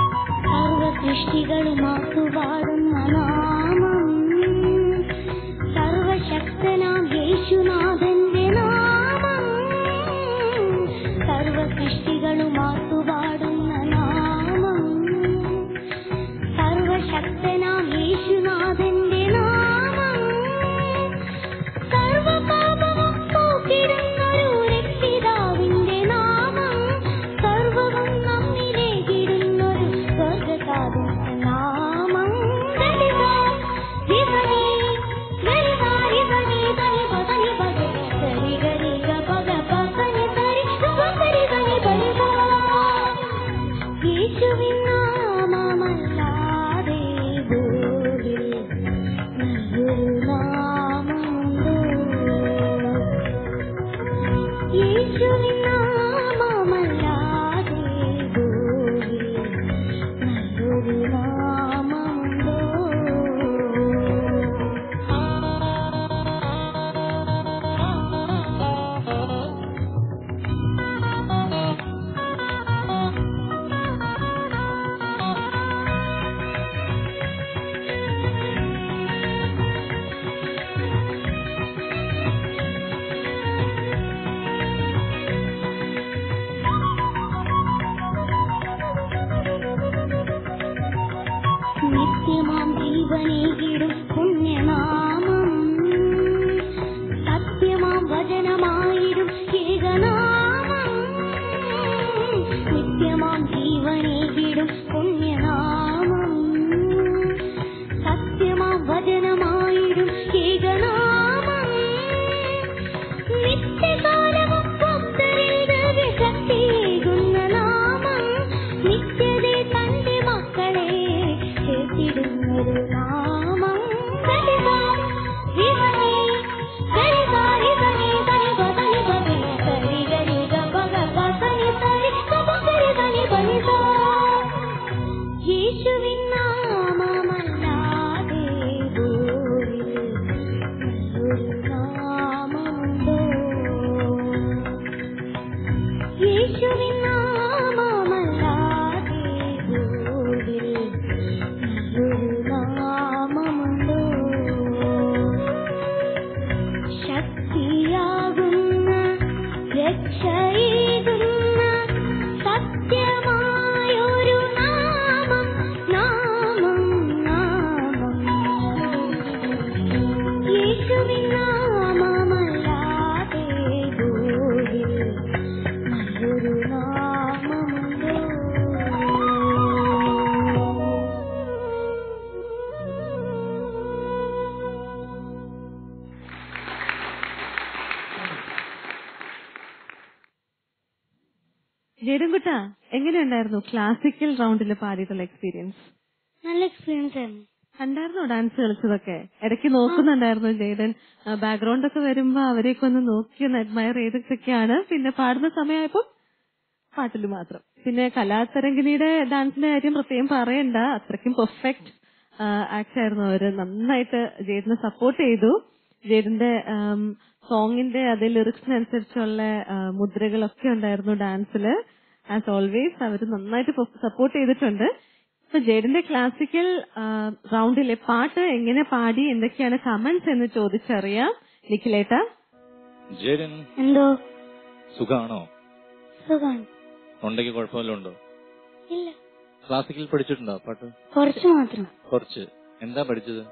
സൃഷ്ടികളുമാക്കുവാടുന്ന നാമം സത്യമാം ജീവനേകിടും പുണ്യനാമം സത്യമാം വചനമായിടും ഏകനാമം നിത്യമാം ജീവനേകിടും പുണ്യനാമം സത്യമാം വചനമായിടും ഏകനാമം നിത്യകാലവും ഭക്തരിൽ ദിവ്യശക്തിയേകുന്ന നാമം നിത്യതേ തന്റെ മക്കളെ ചേർത്തിടുന്നൊരു നാമം യേശുവിൻ നാമമല്ലാതെ ഭൂമിയിൽ നല്ലൊരു നാമമുണ്ടോ യേശുവിൻ നാമമല്ലാതെ ഭൂമിയിൽ നല്ലൊരു നാമമുണ്ടോ ശക്തിയാകുന്ന രക്ഷയേകുന്ന സത്യമായൊരു നാമം നാമം നാമം യേശുവിൻ നാമമല്ലാതെ ഭൂമിയിൽ നല്ലൊരു നാമമുണ്ടോ ജേഡൻകുട്ടാ എങ്ങനെയുണ്ടായിരുന്നു ക്ലാസിക്കൽ റൗണ്ടിൽ പാടിയിട്ടുള്ള എക്സ്പീരിയൻസ്? നല്ല എക്സ്പീരിയൻസ് ആയിരുന്നു. കണ്ടായിരുന്നോ ഡാൻസ് കളിച്ചതൊക്കെ? ഇടയ്ക്ക് നോക്കുന്നുണ്ടായിരുന്നു ജേഡൻ? ബാക്ക്ഗ്രൗണ്ട് ഒക്കെ വരുമ്പോ അവരെയൊക്കെ ഒന്ന് നോക്കി ഒന്ന് അഡ്മയർ ചെയ്തിട്ടൊക്കെയാണ്. പിന്നെ പാടുന്ന സമയമായപ്പോ പാട്ടിൽ മാത്രം. പിന്നെ കലാതരംഗിണിയുടെ ഡാൻസിന്റെ കാര്യം പ്രത്യേകം പറയണ്ട, അത്രയ്ക്കും പെർഫെക്റ്റ് ആക്ട് ആയിരുന്നു. അവര് നന്നായിട്ട് ജേഡനെ സപ്പോർട്ട് ചെയ്തു. ജേഡന്റെ സോങ്ങിന്റെ അതേ ലിറിക്സിനനുസരിച്ചുള്ള മുദ്രകളൊക്കെ ഉണ്ടായിരുന്നു ഡാൻസില്. ആസ് ഓൾവേസ് അവര് നന്നായിട്ട് സപ്പോർട്ട് ചെയ്തിട്ടുണ്ട്. ഇപ്പൊ ജേഡന്റെ ക്ലാസിക്കൽ റൗണ്ടിലെ പാട്ട് എങ്ങനെ പാടി, എന്തൊക്കെയാണ് കമന്റ്സ് എന്ന് ചോദിച്ചറിയാം. നിഖിലേട്ടാ, ജേഡൻ എന്തോ സുഖാണോ? സുഖാണ്. ഉണ്ടെങ്കിൽ കുഴപ്പമല്ലോ ഉണ്ടോ? ഇല്ല, ക്ലാസിക്കൽ പഠിച്ചിട്ടുണ്ടോ പാട്ട്? കുറച്ച് മാത്രം. കുറച്ച്. എന്താ പഠിച്ചത്?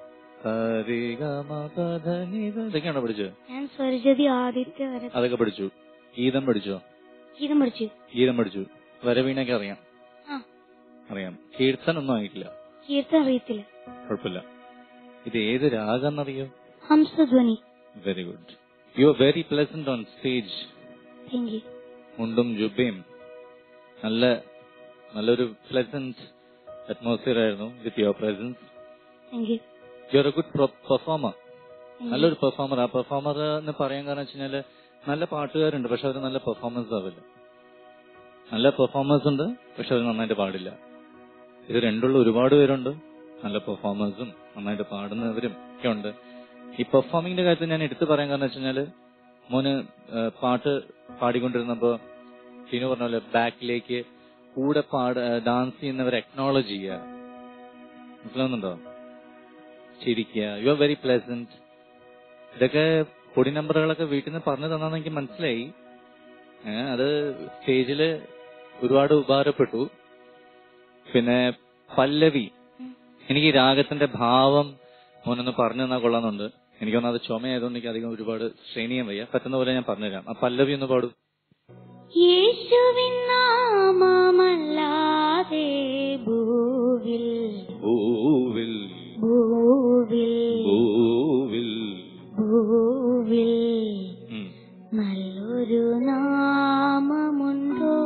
ഇതൊക്കെയാണോ പഠിച്ചത്? ഞാൻ സ്വരജതി ആദിത്യ വരെ അതൊക്കെ പഠിച്ചു. ഗീതം പഠിച്ചോ? ഗീതം പഠിച്ചു. ഗീതം പഠിച്ചു. വരവീണൊക്കെ അറിയാം? ആ, അറിയാം. കീർത്തനൊന്നും ആയിട്ടില്ല? കീർത്തൻ അറിയത്തില്ല. കുഴപ്പമില്ല. ഇത് ഏത് രാഗം എന്നറിയോ? Hamsadhwani. Very good. You are very pleasant on stage. Thank you. മുണ്ടും ജുബയും നല്ല നല്ലൊരു പ്ലസന്റ് അറ്റ്മോസ്ഫിയർ ആയിരുന്നു with your presence. Thank you. You are a good performer. നല്ലൊരു പെർഫോമർ. ആ പെർഫോമർ എന്ന് പറയാൻ കാരണം വെച്ചാല് നല്ല പാട്ടുകാരുണ്ട്, പക്ഷെ അവർ നല്ല പെർഫോമൻസ് ആവില്ല. നല്ല പെർഫോമൻസ് ഉണ്ട്, പക്ഷെ അവർ നന്നായിട്ട് പാടില്ല. ഇത് രണ്ടുള്ള ഒരുപാട് പേരുണ്ട്. നല്ല പെർഫോമൻസും നന്നായിട്ട് പാടുന്നവരും ഒക്കെ ഉണ്ട്. ഈ പെർഫോമിങ്ങിന്റെ കാര്യത്തിൽ ഞാൻ എടുത്തു പറയാൻ കാരണം വെച്ചാല് മോന് പാട്ട് പാടിക്കൊണ്ടിരുന്നപ്പോ ഷീനു പറഞ്ഞ പോലെ ബാക്കിലേക്ക് കൂടെ പാട് ഡാൻസ് ചെയ്യുന്നവരെ അക്നോളജ് ചെയ്യുക. മനസ്സിലാവുന്നുണ്ടോ? ചിരിക്കുക. You are very pleasant. ഇതൊക്കെ പൊടി നമ്പറുകളൊക്കെ വീട്ടിൽ നിന്ന് പറഞ്ഞു തന്നാന്ന് എനിക്ക് മനസ്സിലായി. അത് സ്റ്റേജില് ഒരുപാട് ഉപകാരപ്പെട്ടു. പിന്നെ പല്ലവി, എനിക്ക് രാഗത്തിന്റെ ഭാവം മോനൊന്ന് പറഞ്ഞു തന്നാൽ കൊള്ളാന്നുണ്ട്. എനിക്കൊന്നും അത് ചുമയായതുകൊണ്ട് എനിക്ക് അധികം ഒരുപാട് ശ്രേണിയും വയ്യ. പറ്റുന്ന പോലെ ഞാൻ പറഞ്ഞുതരാം. ആ പല്ലവി ഒന്ന് പാടും. യേശുവിൻ നാമമല്ലാതെ ഭൂവിൽ ഭൂവിൽ ഭൂവിൽ ഭൂവിൽ ഭൂവിൽ നല്ലൊരു നാമമുണ്ടോ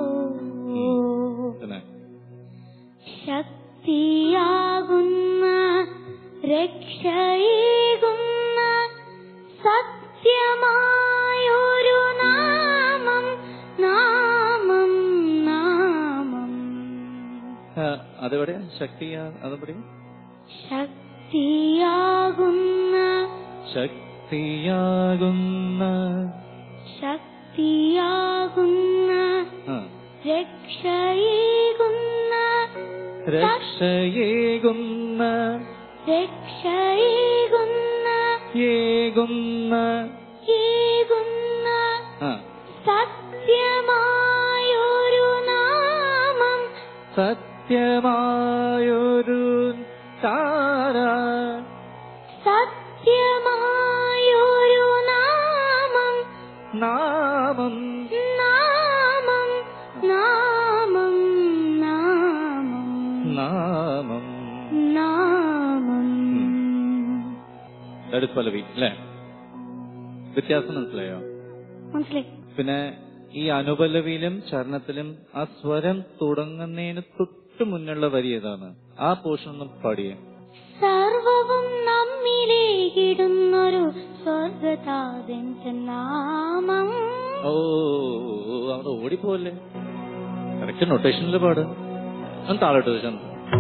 ശക്തിയാകുന്ന രക്ഷയേകുന്ന സത്യമായൊരു നാമം നാമം നാമം അതെവിടെ ശക്തി? അതെവിടെ? ശക്തിയാകുന്ന ശക്തിയാകുന്ന ശക്തിയാകുന്ന രക്ഷയേകുന്ന രക്ഷയേകുന്ന രക്ഷയേകുന്ന ഏകുന്ന ഏകുന്ന സത്യമായൊരു നാമം സത്യമായൊരു നാമം നാമം നാമം നാമം നാമം നാമം. പല്ലവി അല്ലേ? വ്യത്യാസം മനസ്സിലായോ? മനസ്സിലായി. പിന്നെ ഈ അനുപല്ലവിയിലും ചരണത്തിലും ആ സ്വരം തുടങ്ങുന്നതിന് തൊട്ട് മുന്നുള്ള വരി ഏതാണ്? ആ പോർഷൻ ഒന്ന് പാടിയേ. സർവവും നമ്മിലേക്കിടുന്നൊരു സ്വർഗതാതന്റെ നാമം. ഓ അവിടെ ഓടിപ്പോല്ലേ? കറക്റ്റ് നൊട്ടേഷനിൽ പാട്. ഒന്ന് താഴോട്ട് വെച്ചാൽ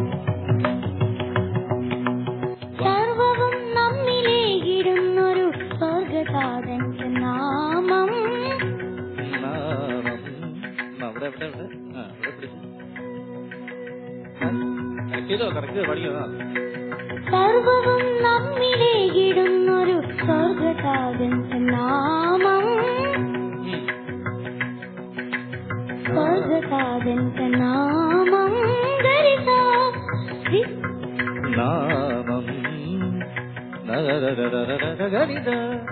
സർവവും നമ്മിലേക്കിടുന്നൊരു സ്വർഗതാതന്റെ നാമം. നാമം. അവിടെ എവിടെ എവിടെ ആ അവിടെ പിടിച്ചു. കറക്റ്റ് ചെയ്തോ? കറക്റ്റ് പഠിക്കോ? സർവവും നമ്മിലേക്കിടുന്നൊരു സ്വർഗതാതന്റെ നാമം. സ്വർഗതാതന്റെ നാമം. ഗരിസ നാമം ഗരിത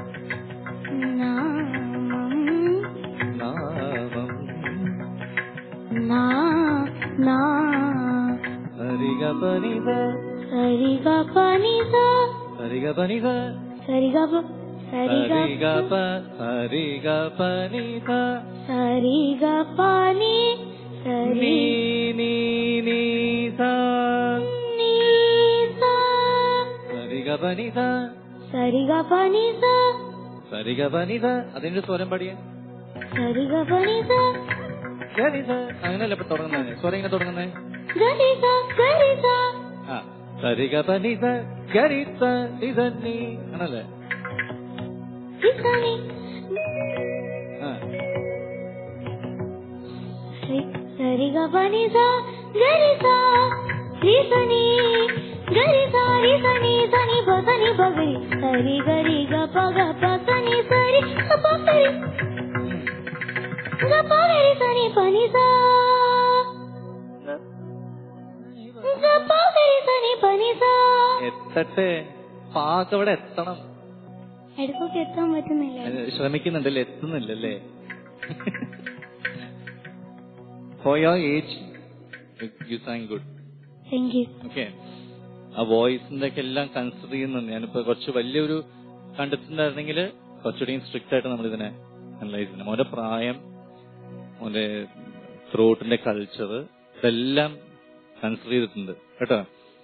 നാമം നാമം നാ നാ സരിഗ പനിത സരിഗ പനിസ സരിഗ പനിത സരിഗ പ സരിഗ സരിഗ പ സരിഗ പനിത സരിഗ പനി സരി നീ നീ സ നീ സ സരിഗ പനിത സരിഗ പനിസ സരിഗ പനിത. അതിന്റെ സ്വരം പാടിയ സരിഗ പനിസ ഗരിത. അങ്ങനെയല്ല ഇപ്പൊ തുടങ്ങുന്നത്. സ്വരം ഇങ്ങനെ തുടങ്ങുന്നേ. ഗരിസ ഗരിസ ആ സരിഗ പനിത ഗരിത ഇതന്നി ആണല്ലേ? റിസനി ആ സരിഗ പനിസ ഗരിസ റിസനി ഗരിസ റിസനി സനി പസനി പഗരി സരി ഗരി ഗ പഗ പസനി സരി പസരി ഗ പഗരി സനി പനിസ ഗ പഗരി സനി പനിസ. എത്തട്ടെ. പാക്ക് അവിടെ എത്തണം. എടുക്കൊക്കെ എത്താൻ പറ്റുന്നില്ല. ശ്രമിക്കുന്നുണ്ടല്ലേ? എത്തുന്നില്ലല്ലേ? For your age you sang good. Thank you. Okay. ആ വോയിസിന്റെ ഒക്കെ എല്ലാം കൺസിഡർ ചെയ്യുന്നുണ്ട്. ഞാനിപ്പോ കുറച്ച് വലിയൊരു കണ്ടസ്റ്റന്റ് ആയിരുന്നെങ്കിൽ കുറച്ചുകൂടിയും സ്ട്രിക്റ്റ് ആയിട്ട് നമ്മൾ ഇതിനെ അനലൈസ് ചെയ്യണം. മോന്റെ പ്രായം, മോന്റെ ത്രോട്ടിന്റെ കൾച്ചർ, ഇതെല്ലാം കൺസിഡർ ചെയ്തിട്ടുണ്ട് കേട്ടോ.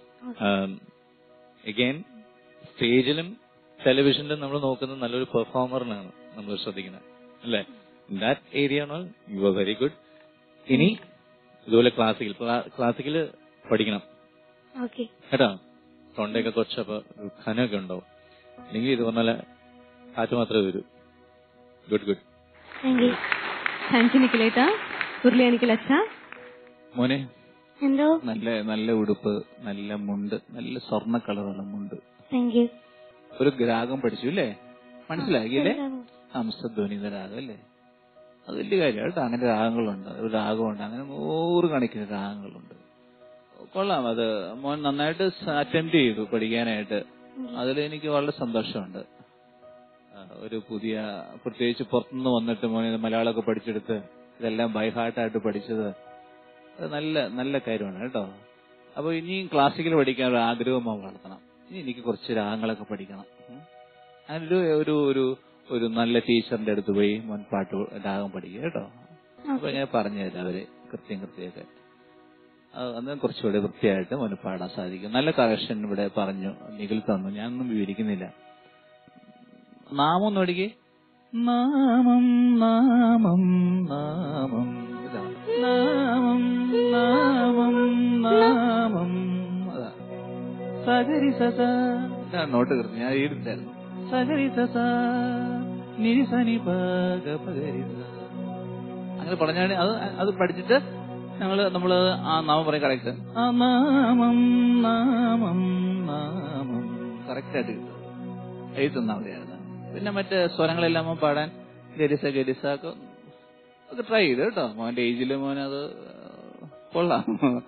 അഗൈൻ സ്റ്റേജിലും ടെലിവിഷനിലും നമ്മൾ നോക്കുന്നത് നല്ലൊരു പെർഫോമറിനാണ് നമ്മൾ ശ്രദ്ധിക്കുന്നത് അല്ലേ? In that area you are very good. ഇനി ഇതുപോലെ ക്ലാസിക്കൽ ക്ലാസിക്കൽ പഠിക്കണം ഓക്കെ കേട്ടോ. തൊണ്ടയൊക്കെ കുറച്ചപ്പോ ഖനമൊക്കെ ഉണ്ടാവും. അല്ലെങ്കിൽ ഇത് പറഞ്ഞാൽ കാറ്റ് മാത്രമേ വരൂ. Good good. Thank you. Thank you നിഖിലേട്ട. ഉരുളി നിഖിലച്ച മോനെ എന്തോ നല്ല നല്ല ഉടുപ്പ്, നല്ല മുണ്ട്, നല്ല സ്വർണ്ണ കളറുള്ള മുണ്ട്. Thank you. ഒരു രാഗം പഠിച്ചു അല്ലേ? മനസ്സിലാക്കിയല്ലേ? ഹംസധ്വനിത രാഗം അല്ലേ? അത് വലിയ കാര്യം കേട്ടോ. അങ്ങനെ രാഗങ്ങളുണ്ട്, ഒരു രാഗമുണ്ട്, അങ്ങനെ നൂറ് കണക്കിന് രാഗങ്ങളുണ്ട്. കൊള്ളാം. അത് മോൻ നന്നായിട്ട് അറ്റംപ്റ്റ് ചെയ്തു പഠിക്കാനായിട്ട്. അതിൽ എനിക്ക് വളരെ സന്തോഷമുണ്ട്. ഒരു പുതിയ, പ്രത്യേകിച്ച് പുറത്തുനിന്ന് വന്നിട്ട് മോനെ മലയാളമൊക്കെ പഠിച്ചെടുത്ത് ഇതെല്ലാം ബൈ ഹാർട്ടായിട്ട് പഠിച്ചത് അത് നല്ല നല്ല കാര്യമാണ് കേട്ടോ. അപ്പൊ ഇനിയും ക്ലാസിക്കൽ പഠിക്കാനുള്ള ആഗ്രഹം മോൻ വളർത്തണം. ഇനി എനിക്ക് കുറച്ച് രാഗങ്ങളൊക്കെ പഠിക്കണം. അങ്ങനൊരു ഒരു ഒരു ഒരു നല്ല ടീച്ചറിന്റെ അടുത്ത് പോയി മോൻ പാട്ട് രാഗം പഠിക്കുക കേട്ടോ. അപ്പൊ ഞാൻ പറഞ്ഞു തരാം അവര് കൃത്യം കൃത്യമൊക്കെ. അന്ന് കുറച്ചുകൂടെ വൃത്തിയായിട്ട് മോന് പാടാൻ സാധിക്കും. നല്ല കറക്ഷൻ ഇവിടെ പറഞ്ഞു നിഖിൽ തന്നു. ഞാനൊന്നും വിവരിക്കുന്നില്ല. നാമം ഒന്ന് പഠിക്കേ. നാമം നാമം നാമം നാമം നാമം നാമം. അതാ സഗരി സസ. നോട്ട് കൃത്യം ഞാൻ എഴുതിട്ടായിരുന്നു. സഗരി സസ നിരിസനി പഗ പഗരിസ. അങ്ങനെ പറഞ്ഞാണ് അത് അത് പഠിച്ചിട്ട് ഞങ്ങള് നമ്മള് ആ നാമം പറയും കറക്റ്റ്. ആ നാമം നാമം നാമം കറക്റ്റ് ആയിട്ട് കിട്ടും. എഴുതുന്ന അവിടെയായിരുന്നു. പിന്നെ മറ്റേ സ്വരങ്ങളെല്ലാം പാടാൻ ഗരിസ ഗരിസ ഒക്കെ ഒക്കെ ട്രൈ ചെയ്തു കേട്ടോ. മോന്റെ ഏജില് മോൻ അത് കൊള്ളാം.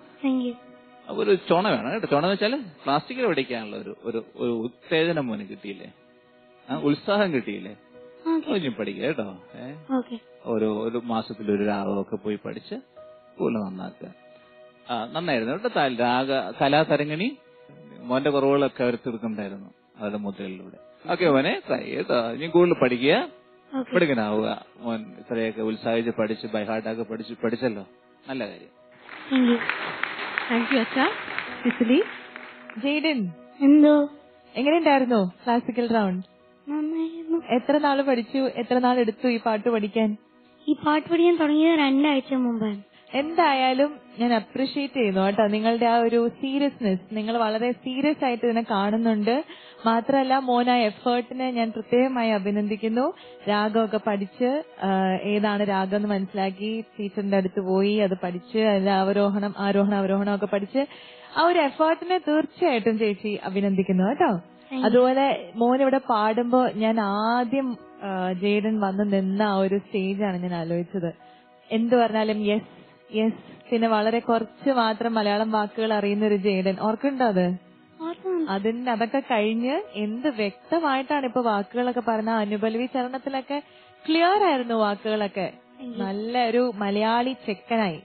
അപ്പൊ ഒരു ചുണ വേണം കേട്ടോ. ചുണ വെച്ചാല് പ്ലാസ്റ്റിക്കിൽ പഠിക്കാനുള്ള ഒരു ഒരു ഉത്തേജനം മോന് കിട്ടിയില്ലേ? ആ ഉത്സാഹം കിട്ടിയില്ലേ? ഇനി പഠിക്കുക കേട്ടോ. ഏഹ് ഓക്കെ. ഓരോ ഒരു മാസത്തിൽ ഒരു രാഗമൊക്കെ പോയി പഠിച്ച് കൂടുതൽ നന്നാക്കുക. ആ നന്നായിരുന്നു കേട്ടോ. താ- രാഗ കലാതരങ്ങിണി മോന്റെ കുറവുകളൊക്കെ അവർ തീർക്കുന്നുണ്ടായിരുന്നു അവരുടെ മുദ്രകളിലൂടെ. ഓക്കെ മോനെ ട്രൈ കേട്ടോ. ഇനി കൂടുതൽ പഠിക്കുക, പഠിക്കനാവുക. മോൻ ഇത്രയൊക്കെ ഉത്സാഹിച്ച് പഠിച്ച് ബൈഹാർട്ടൊക്കെ പഠിച്ച് പഠിച്ചല്ലോ, നല്ല കാര്യം. Thank you. താങ്ക് യു അച്ഛാ. സിസിലി ജെയ്ഡൻ എന്തോ എങ്ങനെയുണ്ടായിരുന്നു ക്ലാസിക്കൽ റൗണ്ട്? നന്നായിരുന്നു. എത്ര നാള് പഠിച്ചു, എത്ര നാൾ എടുത്തു ഈ പാട്ട് പഠിക്കാൻ? ഈ പാട്ട് പഠിക്കാൻ തുടങ്ങിയത് രണ്ടാഴ്ച മുമ്പാണ്. എന്തായാലും ഞാൻ അപ്രീഷിയേറ്റ് ചെയ്യുന്നു കേട്ടോ നിങ്ങളുടെ ആ ഒരു സീരിയസ്നെസ്. നിങ്ങൾ വളരെ സീരിയസ് ആയിട്ട് ഇതിനെ കാണുന്നുണ്ട്. മാത്രമല്ല മോൻ ആ എഫേർട്ടിനെ ഞാൻ പ്രത്യേകമായി അഭിനന്ദിക്കുന്നു. രാഗമൊക്കെ പഠിച്ച് ഏതാണ് രാഗം എന്ന് മനസ്സിലാക്കി ടീച്ചറിന്റെ അടുത്ത് പോയി അത് പഠിച്ച് അതിന്റെ അവരോഹണം ആരോഹണം അവരോഹണം ഒക്കെ പഠിച്ച് ആ ഒരു എഫേർട്ടിനെ തീർച്ചയായിട്ടും ചേച്ചി അഭിനന്ദിക്കുന്നു കേട്ടോ. അതുപോലെ മോൻ ഇവിടെ പാടുമ്പോ ഞാൻ ആദ്യം ജെയ്ഡൻ വന്ന് നിന്ന ആ ഒരു സ്റ്റേജാണ് ഞാൻ ആലോചിച്ചത്. എന്തു പറഞ്ഞാലും യെസ് യെസ്, പിന്നെ വളരെ കുറച്ച് മാത്രം മലയാളം വാക്കുകൾ അറിയുന്ന ഒരു ജെയ്ഡൻ. ഓർക്കുണ്ടോ അത്? അതിന് അതൊക്കെ കഴിഞ്ഞ് എന്ത് വ്യക്തമായിട്ടാണ് ഇപ്പൊ വാക്കുകളൊക്കെ പറഞ്ഞ. അനുപല്ലവി ചരണത്തിലൊക്കെ ക്ലിയർ ആയിരുന്നു വാക്കുകളൊക്കെ. നല്ല ഒരു മലയാളി ചെക്കനായി.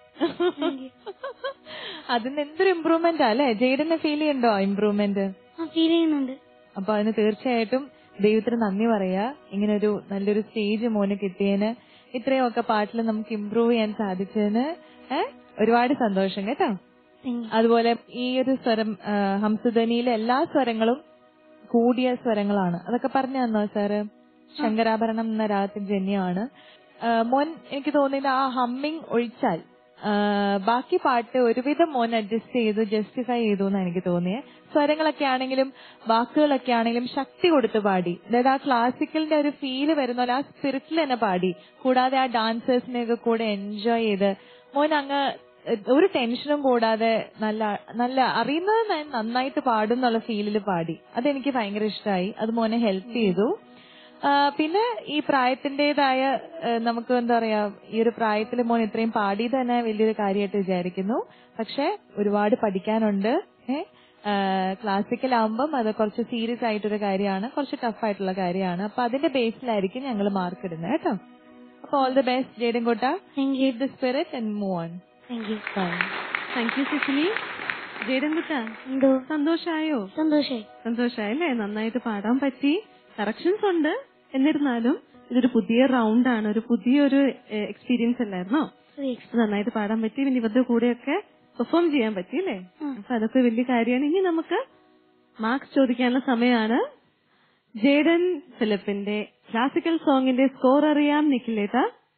അതിന് എന്തൊരു ഇമ്പ്രൂവ്മെന്റ് അല്ലെ? ജെയ്ഡനെ ഫീൽ ചെയ്യണ്ടോ ഇമ്പ്രൂവ്മെന്റ്? ഫീൽ ചെയ്യുന്നുണ്ട്. അപ്പൊ അതിന് തീർച്ചയായിട്ടും ദൈവത്തിന് നന്ദി പറയാ. ഇങ്ങനെ ഒരു നല്ലൊരു സ്റ്റേജ് മോന് കിട്ടിയതിന്, ഇത്രയൊക്കെ പാട്ടിൽ നമുക്ക് ഇമ്പ്രൂവ് ചെയ്യാൻ സാധിച്ചതിന് ഏഹ് ഒരുപാട് സന്തോഷം കേട്ടോ. അതുപോലെ ഈ ഒരു സ്വരം ഹംസധ്വനിയിലെ എല്ലാ സ്വരങ്ങളും കൂടിയ സ്വരങ്ങളാണ്. അതൊക്കെ പറഞ്ഞു തന്നോ സാറ്? ശങ്കരാഭരണം എന്ന രാഗത്തിൽ ജന്യാണ് മോൻ. എനിക്ക് തോന്നിയത് ആ ഹമ്മിങ് ഒഴിച്ചാൽ ബാക്കി പാട്ട് ഒരുവിധം മോൻ അഡ്ജസ്റ്റ് ചെയ്തു, ജസ്റ്റിഫൈ ചെയ്തു എന്നാണ് എനിക്ക് തോന്നിയത്. സ്വരങ്ങളൊക്കെ ആണെങ്കിലും വാക്കുകളൊക്കെ ആണെങ്കിലും ശക്തി കൊടുത്ത് പാടി. അതായത് ആ ക്ലാസിക്കലിന്റെ ഒരു ഫീല് വരുന്ന പോലെ ആ സ്പിരിറ്റിൽ തന്നെ പാടി. കൂടാതെ ആ ഡാൻസേഴ്സിനെയൊക്കെ കൂടെ എൻജോയ് ചെയ്ത് മോൻ അങ്ങ് ഒരു ടെൻഷനും കൂടാതെ നല്ല നല്ല അറിയുന്നത് നന്നായിട്ട് പാടും എന്നുള്ള ഫീലിൽ പാടി. അതെനിക്ക് ഭയങ്കര ഇഷ്ടമായി. അത് മോനെ ഹെൽപ്പ് ചെയ്തു. പിന്നെ ഈ പ്രായത്തിന്റേതായ നമുക്ക് എന്താ പറയാ, ഈ ഒരു പ്രായത്തിൽ മോൻ ഇത്രയും പാടിയത് തന്നെ വലിയൊരു കാര്യമായിട്ട് വിചാരിക്കുന്നു. പക്ഷെ ഒരുപാട് പഠിക്കാനുണ്ട്. ഏഹ് ക്ലാസിക്കൽ ആവുമ്പം അത് കുറച്ച് സീരിയസ് ആയിട്ടൊരു കാര്യമാണ്, കുറച്ച് ടഫ് ആയിട്ടുള്ള കാര്യമാണ്. അപ്പൊ അതിന്റെ ബേസിലായിരിക്കും ഞങ്ങൾ മാർക്ക് ഇടുന്നത് കേട്ടോ. അപ്പൊ ഓൾ ദി ബെസ്റ്റ് ജെയ്ഡൻ കോട്ട. Keep the spirit and move on. Thank you. Thank you Cecily. Jayden കുട്ട എന്തോ സന്തോഷായോ? സന്തോഷായി. സന്തോഷായല്ലേ? നന്നായിട്ട് പാടാൻ പറ്റി. കറക്ഷൻസ് ഉണ്ട്, എന്നിരുന്നാലും ഇതൊരു പുതിയ റൗണ്ടാണ്, ഒരു പുതിയൊരു എക്സ്പീരിയൻസ് അല്ലായിരുന്നോ? നന്നായിട്ട് പാടാൻ പറ്റി. പിന്നെ ഇവരുടെ കൂടെയൊക്കെ പെർഫോം ചെയ്യാൻ പറ്റി അല്ലേ? അപ്പൊ അതൊക്കെ വലിയ കാര്യമാണ്. ഇനി നമുക്ക് മാർക്സ് ചോദിക്കാനുള്ള സമയമാണ്. ജെയ്ഡൻ ഫിലിപ്പിന്റെ ക്ലാസിക്കൽ സോങ്ങിന്റെ സ്കോർ അറിയാം നിഖിലേട്ട?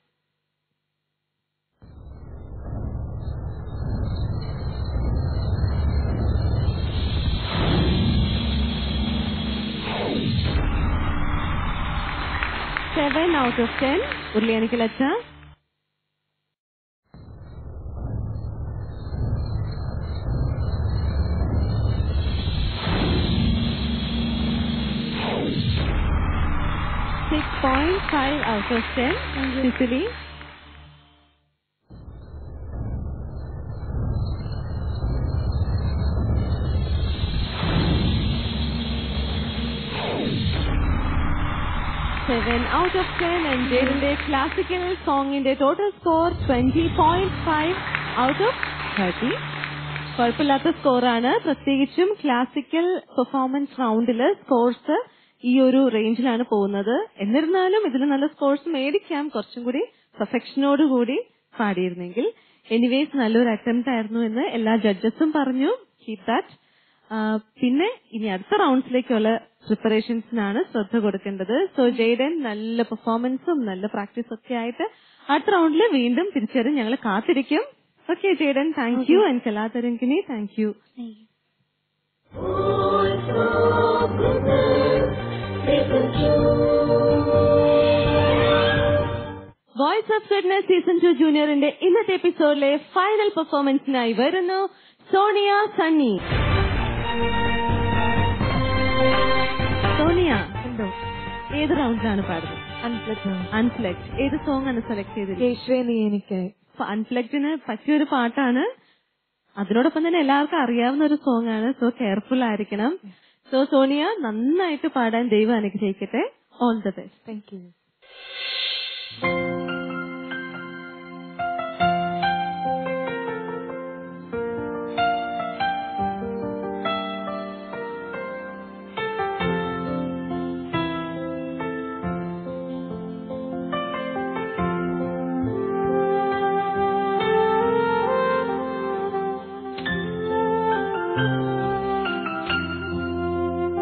Seven out of ten. ഉരുളിയണിക്കലച്ച six point five out of ten. Cecily seven out of ten. And ജെയ്ഡന്റെ ക്ലാസിക്കൽ സോങ്ങിന്റെ total score twenty point five out of thirty. കുഴപ്പമില്ലാത്ത സ്കോറാണ്. പ്രത്യേകിച്ചും ക്ലാസിക്കൽ പെർഫോമൻസ് റൗണ്ടില് സ്കോർസ് ഈ ഒരു റേഞ്ചിലാണ് പോകുന്നത്. എന്നിരുന്നാലും ഇതിൽ നല്ല സ്കോർസ് മേടിക്കാം, കുറച്ചും കൂടി പെർഫെക്ഷനോടുകൂടി പാടിയിരുന്നെങ്കിൽ. എനിവേസ് നല്ലൊരു അറ്റംപ്റ്റ് ആയിരുന്നു എന്ന് എല്ലാ ജഡ്ജസും പറഞ്ഞു. Keep that. പിന്നെ ഇനി അടുത്ത റൗണ്ട്സിലേക്കുള്ള പ്രിപ്പറേഷൻസിനാണ് ശ്രദ്ധ കൊടുക്കേണ്ടത്. സോ ജെയ്ഡൻ നല്ല പെർഫോമൻസും നല്ല പ്രാക്ടീസും ഒക്കെ ആയിട്ട് അടുത്ത റൗണ്ടിൽ വീണ്ടും തിരിച്ചുവരും. ഞങ്ങൾ കാത്തിരിക്കും. Okay Jayden, thank you. And Kalatharangini, thank you. Voice of goodness season two ജൂനിയറിന്റെ ഇന്നത്തെ എപ്പിസോഡിലെ ഫൈനൽ പെർഫോമൻസിനായി വരുന്നു സോണിയ സണ്ണി. സോണിയ, എന്തോ ഏത് റൗണ്ടിലാണ് പാടുന്നത്? അൺപ്ലഗ്ഡ്. അൺപ്ലഗ്ഡ്. ഏത് സോങ് ആണ് സെലക്ട് ചെയ്തത്? കേശവേ നീ എനിക്ക്. അൺപ്ലഗ്ഡിന് പറ്റിയൊരു പാട്ടാണ്. അതിനോടൊപ്പം തന്നെ എല്ലാവർക്കും അറിയാവുന്ന ഒരു സോങ് ആണ്. സോ കെയർഫുൾ ആയിരിക്കണം. സോ സോണിയ, നന്നായിട്ട് പാടാൻ ദൈവം അനുഗ്രഹിക്കട്ടെ. All the best. Thank you.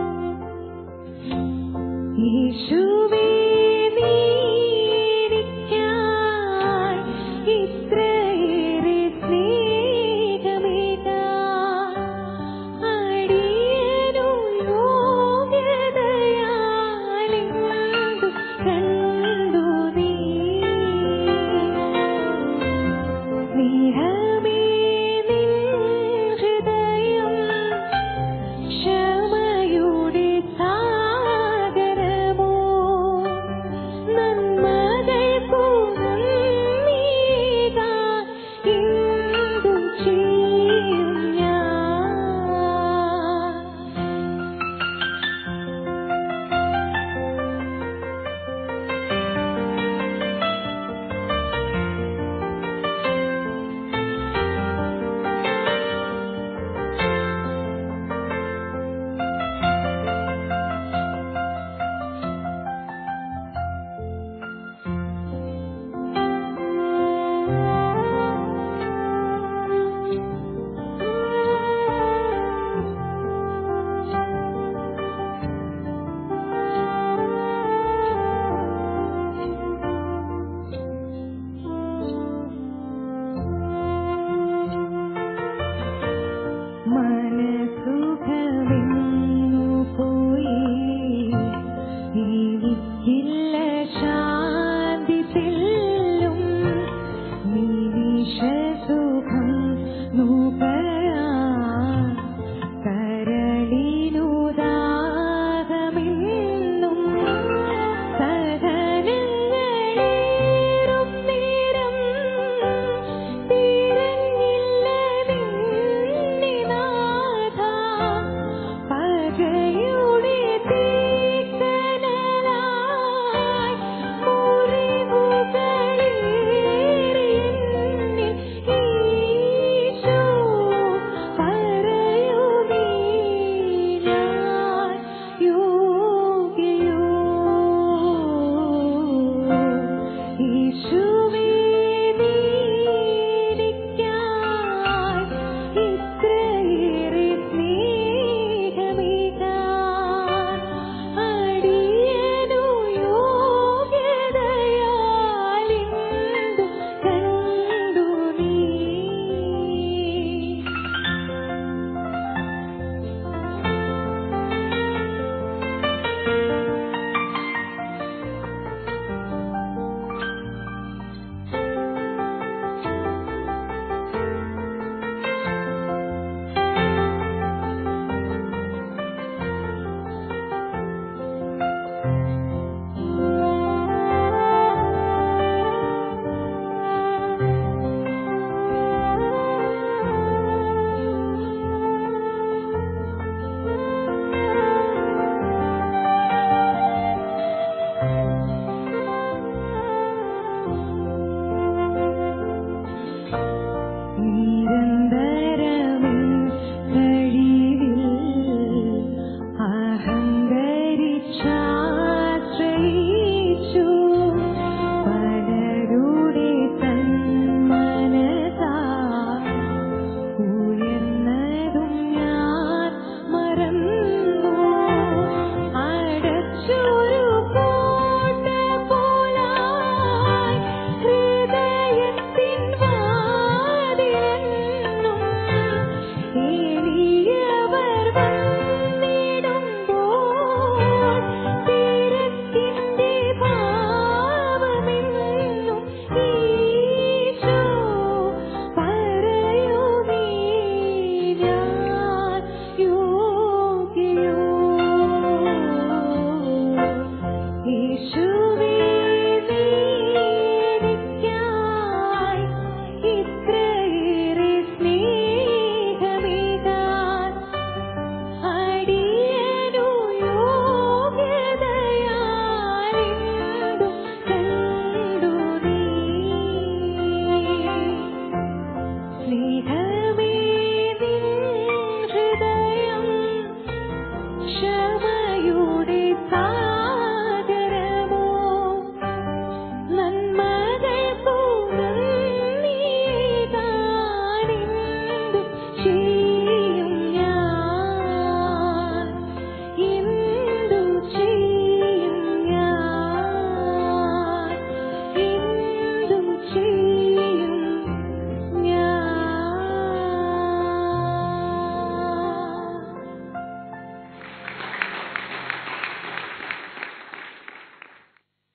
യേശുവേ നീ എനിക്ക്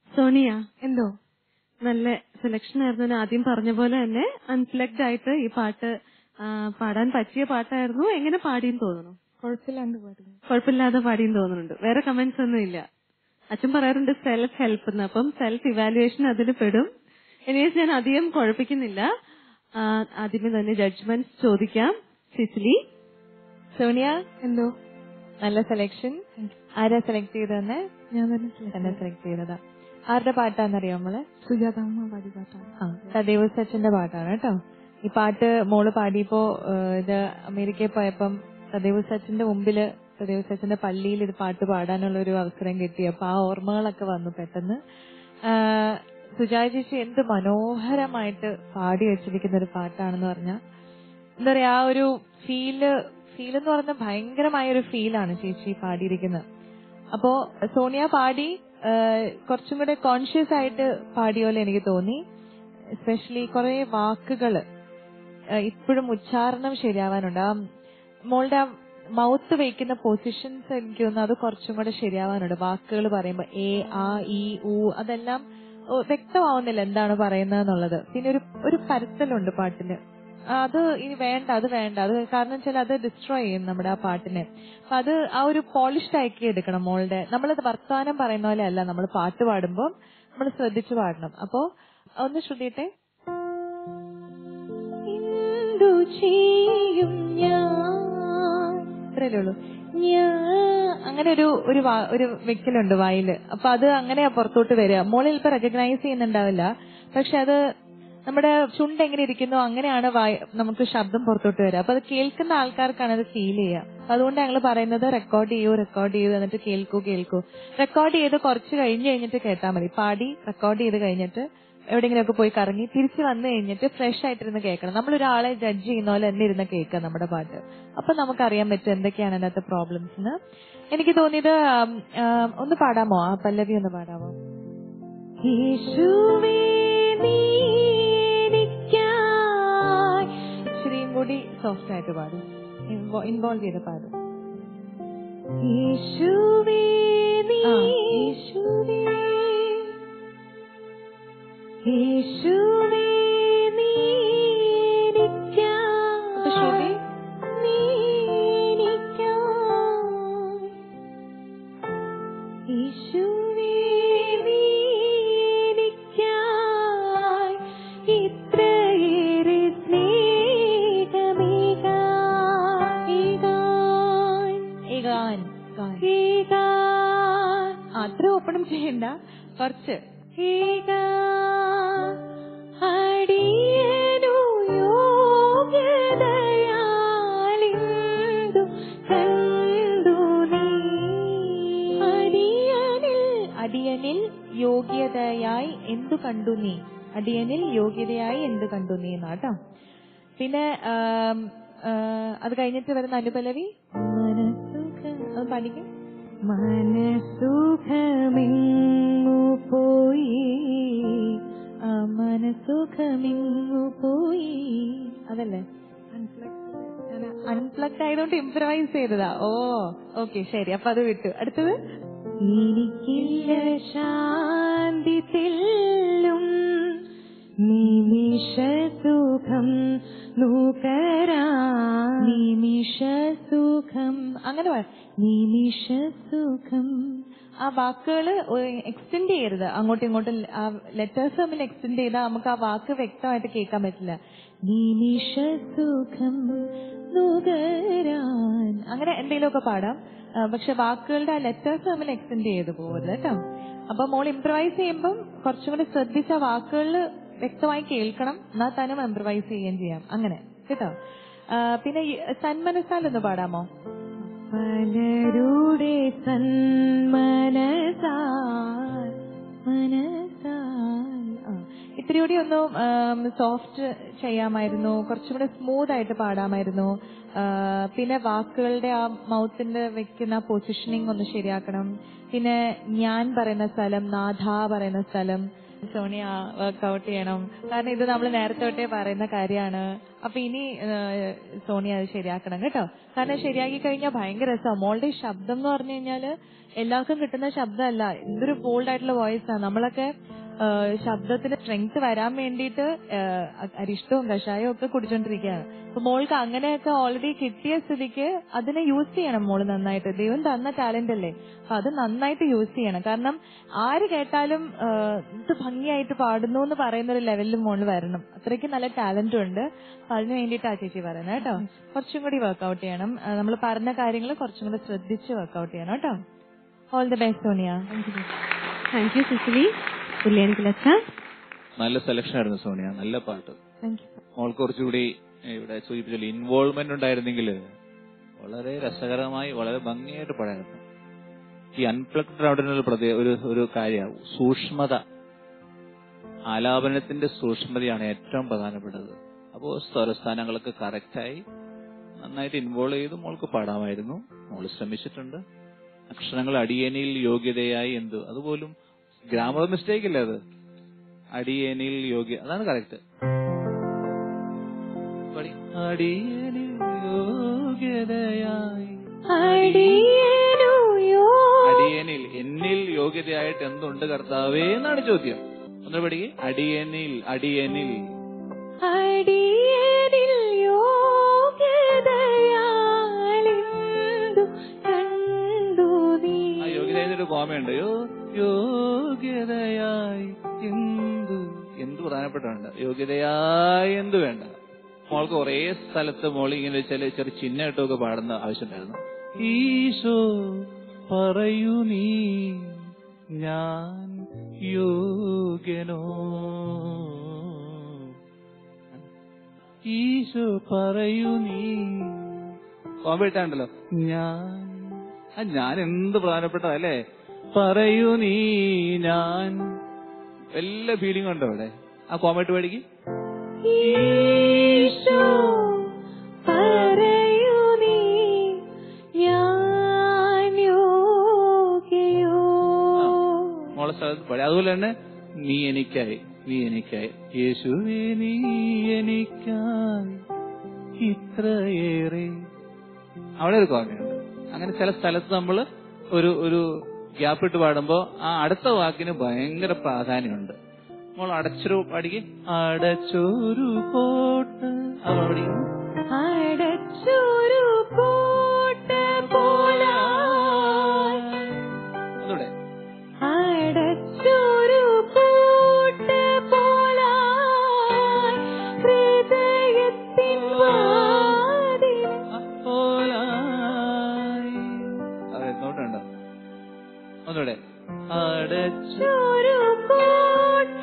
സോണിയ, എന്തോ നല്ല സെലക്ഷൻ ആയിരുന്നു. ഞാൻ ആദ്യം പറഞ്ഞ പോലെ തന്നെ അൺപ്ലഗ്ഡ് ആയിട്ട് ഈ പാട്ട് ആ, പാടാൻ പറ്റിയ പാട്ടായിരുന്നു. എങ്ങനെ പാടിയെന്ന് തോന്നുന്നു? കുഴപ്പമില്ലാണ്ട് പാടും. കുഴപ്പമില്ലാതെ പാടിയെന്ന് തോന്നുന്നുണ്ട്. വേറെ കമന്റ്സ് ഒന്നും ഇല്ല. അച്ഛൻ പറയാറുണ്ട് സെൽഫ് ഹെൽപ്പ് എന്ന്. അപ്പം സെൽഫ് ഇവാലുവേഷൻ അതിൽ പെടും. എനിവേസ് ഞാൻ അധികം കുഴപ്പിക്കുന്നില്ല. ആ, ആദ്യമേ തന്നെ ജഡ്ജ്മെന്റ് ചോദിക്കാം. സിസിലി. സോണിയ, എന്തോ നല്ല സെലക്ഷൻ. ആരാ സെലക്ട് ചെയ്തതെന്ന്? ഞാൻ തന്നെ സെലക്ട് ചെയ്തതാ. ആരുടെ പാട്ടാന്നറിയോ നമ്മള്? സുജാത പാടി പാട്ടാണ്. ആ, സദേവ് സച്ചിന്റെ പാട്ടാണ് കേട്ടോ. ഈ പാട്ട് മോള് പാടിയപ്പോ ഏഹ്, ഇത് അമേരിക്കയിൽ പോയപ്പം സദേവ് സച്ചിന്റെ മുമ്പില് സദേവ് സച്ചിന്റെ പള്ളിയിൽ ഇത് പാട്ട് പാടാനുള്ള ഒരു അവസരം കിട്ടി. അപ്പൊ ആ ഓർമ്മകളൊക്കെ വന്നു പെട്ടെന്ന്. ആഹ്, സുജാ ചേച്ചി എന്ത് മനോഹരമായിട്ട് പാടി വെച്ചിരിക്കുന്ന ഒരു പാട്ടാണെന്ന് പറഞ്ഞാൽ എന്താ പറയാ, ആ ഒരു ഫീല് ഫീൽ എന്ന് പറഞ്ഞ ഭയങ്കരമായ ഒരു ഫീലാണ് ചേച്ചി പാടിയിരിക്കുന്നത്. അപ്പോ സോണിയ പാടി ഏഹ്, കുറച്ചും കൂടെ കോൺഷ്യസ് ആയിട്ട് പാടിയ പോലെ എനിക്ക് തോന്നി. എസ്പെഷ്യലി കുറെ വാക്കുകള് ഏഹ്, ഇപ്പോഴും ഉച്ചാരണം ശരിയാവാനുണ്ട്. ആ മോളുടെ ആ മൗത്ത് വയ്ക്കുന്ന പൊസിഷൻസ് എനിക്ക് തോന്നുന്നു അത് കുറച്ചും കൂടെ ശരിയാവാനുണ്ട്. വാക്കുകൾ പറയുമ്പോ എ ആ ഇ ഉ അതെല്ലാം ഓ, വ്യക്തമാവുന്നില്ല എന്താണ് പറയുന്നതെന്നുള്ളത്. പിന്നെ ഒരു ഒരു പരത്തലുണ്ട് പാട്ടിന്. അത് ഇനി വേണ്ട, അത് വേണ്ട, അത് കാരണം വെച്ചാൽ അത് ഡിസ്ട്രോയ് ചെയ്യും നമ്മുടെ ആ പാട്ടിനെ. അപ്പൊ അത് ആ ഒരു പോളിഷ്ഡ് ആക്കി എടുക്കണം മോളുടെ. നമ്മളത് വർത്തമാനം പറയുന്ന പോലെ അല്ല, നമ്മൾ പാട്ട് പാടുമ്പോൾ നമ്മൾ ശ്രദ്ധിച്ചു പാടണം. അപ്പോ ഒന്ന് ശ്രദ്ധിട്ടെ. എന്തു ചെയ്യും ഞാൻ, ഇത്രയല്ലേ ഉള്ളൂ. അങ്ങനെ ഒരു ഒരു വാ- ഒരു വെക്കലുണ്ട് വായില്. അപ്പൊ അത് അങ്ങനെയാ പുറത്തോട്ട് വരിക. മോളിൽ ഇപ്പൊ റെക്കഗ്നൈസ് ചെയ്യുന്നുണ്ടാവില്ല, പക്ഷെ അത് നമ്മുടെ ചുണ്ട് എങ്ങനെ ഇരിക്കുന്നു അങ്ങനെയാണ് വായ നമുക്ക് ശബ്ദം പുറത്തോട്ട് വരിക. അപ്പൊ അത് കേൾക്കുന്ന ആൾക്കാർക്കാണ് അത് ഫീൽ ചെയ്യുക. അപ്പൊ അതുകൊണ്ട് ഞങ്ങൾ പറയുന്നത് റെക്കോർഡ് ചെയ്യൂ റെക്കോർഡ് ചെയ്യൂ എന്നിട്ട് കേൾക്കൂ കേൾക്കൂ. റെക്കോർഡ് ചെയ്ത് കുറച്ച് കഴിഞ്ഞ് കഴിഞ്ഞിട്ട് കേട്ടാൽ മതി. പാടി റെക്കോർഡ് ചെയ്ത് കഴിഞ്ഞിട്ട് എവിടെയെങ്കിലുമൊക്കെ പോയി കറങ്ങി തിരിച്ച് വന്നു കഴിഞ്ഞിട്ട് ഫ്രഷ് ആയിട്ടിരുന്ന് കേൾക്കണം. നമ്മളൊരാളെ ജഡ്ജ് ചെയ്യുന്ന പോലെ തന്നെ ഇരുന്ന് കേൾക്കുക നമ്മുടെ പാട്ട്. അപ്പൊ നമുക്കറിയാൻ പറ്റും എന്തൊക്കെയാണ് അതിനകത്ത് പ്രോബ്ലംസ്. എനിക്ക് തോന്നിയത് ആം, ആം, ഒന്ന് പാടാമോ? ആ പല്ലവി ഒന്ന് പാടാമോ? യേശുവേ നീ എനിക്കായി. ഇച്ചിരിയും കൂടി സോഫ്റ്റ് ആയിട്ട് പാടും, ഇൻവോൾവ് ചെയ്ത് പാടും. യേശുവേ നീ യേശുവേ യേശുവേ നീ എനിക്കായി. നീ എനിക്കായി. യേശുവേ നീ എനിക്കായി ഇത്രയേറെ സ്നേഹമേകാൻ. ഏകാൻ ഏകാൻ അത്ര ഒപ്പണം ചെയ്യണ്ട, കുറച്ച്. അടിയനു യോഗ്യതയാലിന്ദു കണ്ടു നീ. അടിയനിൽ അടിയനിൽ യോഗ്യതയായി എന്തു കണ്ടു നീ. അടിയനിൽ യോഗ്യതയായി എന്തു കണ്ടു നീ എന്നാട്ടോ. പിന്നെ ആം, ആ, അത് കഴിഞ്ഞിട്ട് വരുന്ന അനുപല്ലവി മനസുഖ അത് പഠിക്കും. മനസുഖമിങ്ങു പോയി ആ, മനസുഖമിങ്ങു പോയി അതല്ലേ? അൺപ്ലഗ്ഡ് ആയതുകൊണ്ട് ഇംപ്രവൈസ് ചെയ്തതാ. ഓ ഓക്കെ ശരി, അപ്പൊ അത് വിട്ടു. അടുത്തത് എനിക്കില്ല ശാന്തി തെല്ലും നിമിഷ സുഖം നൂകരാ. നിമിഷ സുഖം അങ്ങനെ നിമിഷ സുഖം. ആ വാക്കുകള് എക്സ്റ്റെൻഡ് ചെയ്യരുത് അങ്ങോട്ടും ഇങ്ങോട്ടും. ആ ലെറ്റേഴ്സ് തമ്മിൽ എക്സ്റ്റെൻഡ് ചെയ്താൽ നമുക്ക് ആ വാക്ക് വ്യക്തമായിട്ട് കേൾക്കാൻ പറ്റില്ല. നിമിഷ സുഖം നുകരാൻ അങ്ങനെ എന്തെങ്കിലുമൊക്കെ പാടാം. പക്ഷെ വാക്കുകളുടെ ആ ലെറ്റേഴ്സ് തമ്മിൽ എക്സ്റ്റെൻഡ് ചെയ്ത് പോകരുത് കേട്ടോ. അപ്പൊ മോൾ ഇംപ്രവൈസ് ചെയ്യുമ്പം കുറച്ചും കൂടി ശ്രദ്ധിച്ച വാക്കുകളിൽ വ്യക്തമായി കേൾക്കണം, എന്നാൽ തന്നെ ഇംപ്രവൈസ് ചെയ്യുകയും ചെയ്യാം. അങ്ങനെ കേട്ടോ. പിന്നെ സന്മനസാൽ ഒന്ന് പാടാമോ? പലരുടെ സന്മനസാൽ മനസാൽ. ഇത്തിരി ഒന്ന് സോഫ്റ്റ് ചെയ്യാമായിരുന്നു, കുറച്ചും കൂടെ സ്മൂത്ത് ആയിട്ട് പാടാമായിരുന്നു. പിന്നെ വാക്കുകളുടെ ആ മൗത്തിന്റെ വെക്കുന്ന പൊസിഷനിങ് ഒന്ന് ശരിയാക്കണം. പിന്നെ ഞാൻ പറയുന്ന സ്ഥലം, നാഥ പറയുന്ന സ്ഥലം, സോണിയ വർക്ക്ഔട്ട് ചെയ്യണം, കാരണം ഇത് നമ്മൾ നേരത്തെ തൊട്ടേ പറയുന്ന കാര്യമാണ്. അപ്പൊ ഇനി ഏഹ്, സോണിയ അത് ശരിയാക്കണം കേട്ടോ. കാരണം ശരിയാക്കി കഴിഞ്ഞാൽ ഭയങ്കര രസമാണ്. മോളുടെ ശബ്ദം എന്ന് പറഞ്ഞു കഴിഞ്ഞാല് എല്ലാവർക്കും കിട്ടുന്ന ശബ്ദമല്ല, എന്തൊരു ബോൾഡ് ആയിട്ടുള്ള വോയിസ് ആണ്. നമ്മളൊക്കെ ഏഹ്, ശബ്ദത്തിന് സ്ട്രെങ്ത് വരാൻ വേണ്ടിയിട്ട് ഏഹ്, അരിഷ്ടവും കഷായവും ഒക്കെ കുടിച്ചോണ്ടിരിക്കുകയാണ്. അപ്പൊ മോൾക്ക് അങ്ങനെയൊക്കെ ഓൾറെഡി കിട്ടിയ സ്ഥിതിക്ക് അതിനെ യൂസ് ചെയ്യണം മോള് നന്നായിട്ട്. ദൈവം തന്ന ടാലന്റ് അല്ലേ, അപ്പൊ അത് നന്നായിട്ട് യൂസ് ചെയ്യണം. കാരണം ആര് കേട്ടാലും ഏഹ്, ഇത് ഭംഗിയായിട്ട് പാടുന്നു എന്ന് പറയുന്ന ഒരു ലെവലിൽ മോള് വരണം. അത്രയ്ക്ക് നല്ല ടാലന്റും ഉണ്ട്. അപ്പൊ അതിന് വേണ്ടിയിട്ടാ ചേച്ചി പറയുന്നത് കേട്ടോ. കുറച്ചും കൂടി വർക്ക്ഔട്ട് ചെയ്യണം. നമ്മൾ പറഞ്ഞ കാര്യങ്ങൾ കുറച്ചും കൂടി ശ്രദ്ധിച്ച് വർക്ക്ഔട്ട് ചെയ്യണം കേട്ടോ. All the best Sonia. Thank you Cecily. പുല്ലേനിക്കിലച്ച നല്ല സെലക്ഷൻ ആയിരുന്നു സോണിയ, നല്ല പാട്ട്. Thank you. മോൾക്ക് കുറച്ചുകൂടി ഇവിടെ സൂചിപ്പിച്ചല്ലോ ഇൻവോൾവ്മെന്റ് ഉണ്ടായിരുന്നെങ്കിൽ വളരെ രസകരമായി വളരെ ഭംഗിയായിട്ട് പാടായിരുന്നു. ഈ അൺപ്ലഗ്ഡ് റൗണ്ടിനുള്ള പ്രത്യേക ഒരു ഒരു കാര്യമാണ് സൂക്ഷ്മത. ആലാപനത്തിന്റെ സൂക്ഷ്മതയാണ് ഏറ്റവും പ്രധാനപ്പെട്ടത്. അപ്പോൾ സ്വരസ്ഥാനങ്ങളൊക്കെ കറക്റ്റായി നന്നായിട്ട് ഇൻവോൾവ് ചെയ്ത് മോൾക്ക് പാടാമായിരുന്നു. മോള് ശ്രമിച്ചിട്ടുണ്ട്. അക്ഷരങ്ങൾ അടിയനിൽ യോഗ്യതയായി എന്തു, അതുപോലും ഗ്രാമർ മിസ്റ്റേക്ക് ഇല്ല, അത് അടിയനിൽ യോഗ്യ, അതാണ് കറക്റ്റ്. അടിയനിൽ യോഗ്യതയായി, അടിയനിൽ എന്നിൽ യോഗ്യതയായിട്ട് എന്തുണ്ട് കർത്താവേ എന്നാണ് ചോദ്യം. ഒന്ന് പഠിക്ക്. അടിയനിൽ അടിയനിൽ അടിയനിൽ ആ യോഗ്യതയായിട്ട് കോമയുണ്ട്. യോ യോഗ്യതയായി എന്ത് എന്ത് പ്രധാനപ്പെട്ടുണ്ട്. യോഗ്യതയായി എന്ത് വേണ്ട. മോൾക്ക് കുറെ സ്ഥലത്ത് മോൾ ഇങ്ങനെ ചില ചെറിയ ചിഹ്നം ഇട്ടൊക്കെ പാടുന്ന ആവശ്യമുണ്ടായിരുന്നു. ഈശോ പറയൂ നീ ഞാൻ യോഗ്യനോ, ഈശോ പറയൂ നീ കോമ്പിട്ടാണ്ടല്ലോ ഞാൻ. ആ ഞാൻ എന്ത് പ്രധാനപ്പെട്ടതല്ലേ. പറയൂ നീ ഞാൻ, എല്ലാ ഫീലിംഗ് ഉണ്ടോ അവിടെ. ആ കോമയിട്ട് പഠിക്ക്. ഈശോ പറയൂ നീ ഞാൻ യോഗ്യയോ. മോളെ സ്ഥലത്ത് പാടി. അതുപോലെ തന്നെ നീ എനിക്കായി നീ എനിക്കായി യേശുവേ നീ എനിക്കായി ഇത്രയേറെ, അവിടെ ഒരു കോമയുണ്ട്. അങ്ങനെ ചില സ്ഥലത്ത് നമ്മള് ഒരു ഒരു ഗ്യാപ്പ് ഇട്ട് പാടുമ്പോ ആ അടുത്ത വാക്കിന് ഭയങ്കര പ്രാധാന്യമുണ്ട്. നമ്മൾ അടച്ചൊരു പഠിക്ക്. അടച്ചൊരു കോട്ട്, അത് പഠിക്കുന്നു. അടച്ചൊരു കോട്ട പോലെ അതോടെ അടച്ചൊരു കോട്ട പോലെ ഹൃദയത്തിൻ വാതിൽ. അതെ നോട്ടുണ്ടോ. ഒന്നുകൂടെ. അടച്ചു ഒരു കോട്ട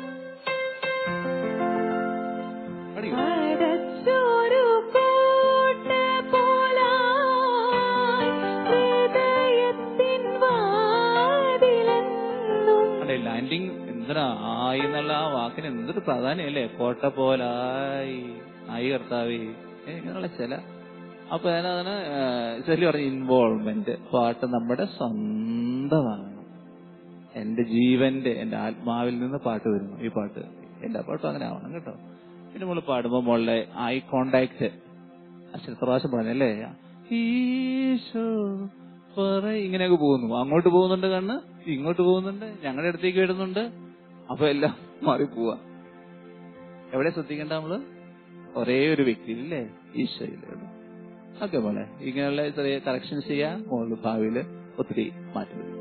പഠിക്കും. അടച്ചൊരു കോട്ട പോലെ ഹൃദയത്തിൻ വാതിലെന്നും. അതെ ലാൻഡിങ് എന്തിനാ ആയി എന്നുള്ള ആ വാക്കിന് എന്തൊരു പ്രാധാന്യമല്ലേ. കോട്ട പോലായി ആയി കർത്താവേ ഇങ്ങനെയുള്ള ചില. അപ്പൊ അതിനതിന് ചെല്ലി പറഞ്ഞ ഇൻവോൾവ്മെന്റ്. പാട്ട് നമ്മുടെ സ്വന്തമാണ്. എന്റെ ജീവന്റെ എന്റെ ആത്മാവിൽ നിന്ന് പാട്ട് വരുന്നു ഈ പാട്ട്. എല്ലാ പാട്ടും അങ്ങനെ ആവണം കേട്ടോ. പിന്നെ നമ്മൾ പാടുമ്പോ മോളുടെ ഐ കോണ്ടാക്ട് അച്ഛൻ പ്രാവശ്യം പറഞ്ഞല്ലേ. ഈശോ പറ ഇങ്ങനെയൊക്കെ പോകുന്നു. അങ്ങോട്ട് പോകുന്നുണ്ട് കണ്ണ്, ഇങ്ങോട്ട് പോകുന്നുണ്ട്, ഞങ്ങളുടെ അടുത്തേക്ക് വരുന്നുണ്ട്. അപ്പൊ എല്ലാം മാറിപ്പോവാ. എവിടെ ശ്രദ്ധിക്കേണ്ട നമ്മള്? ഒരേ ഒരു വ്യക്തിയിലല്ലേ, ഈശോയില്. ഓക്കെ മോളെ, ഇങ്ങനെയുള്ള ചെറിയ കറക്ഷൻസ് ചെയ്യാൻ മോള് ഭാവിയില് ഒത്തിരി മാറ്റം വരും.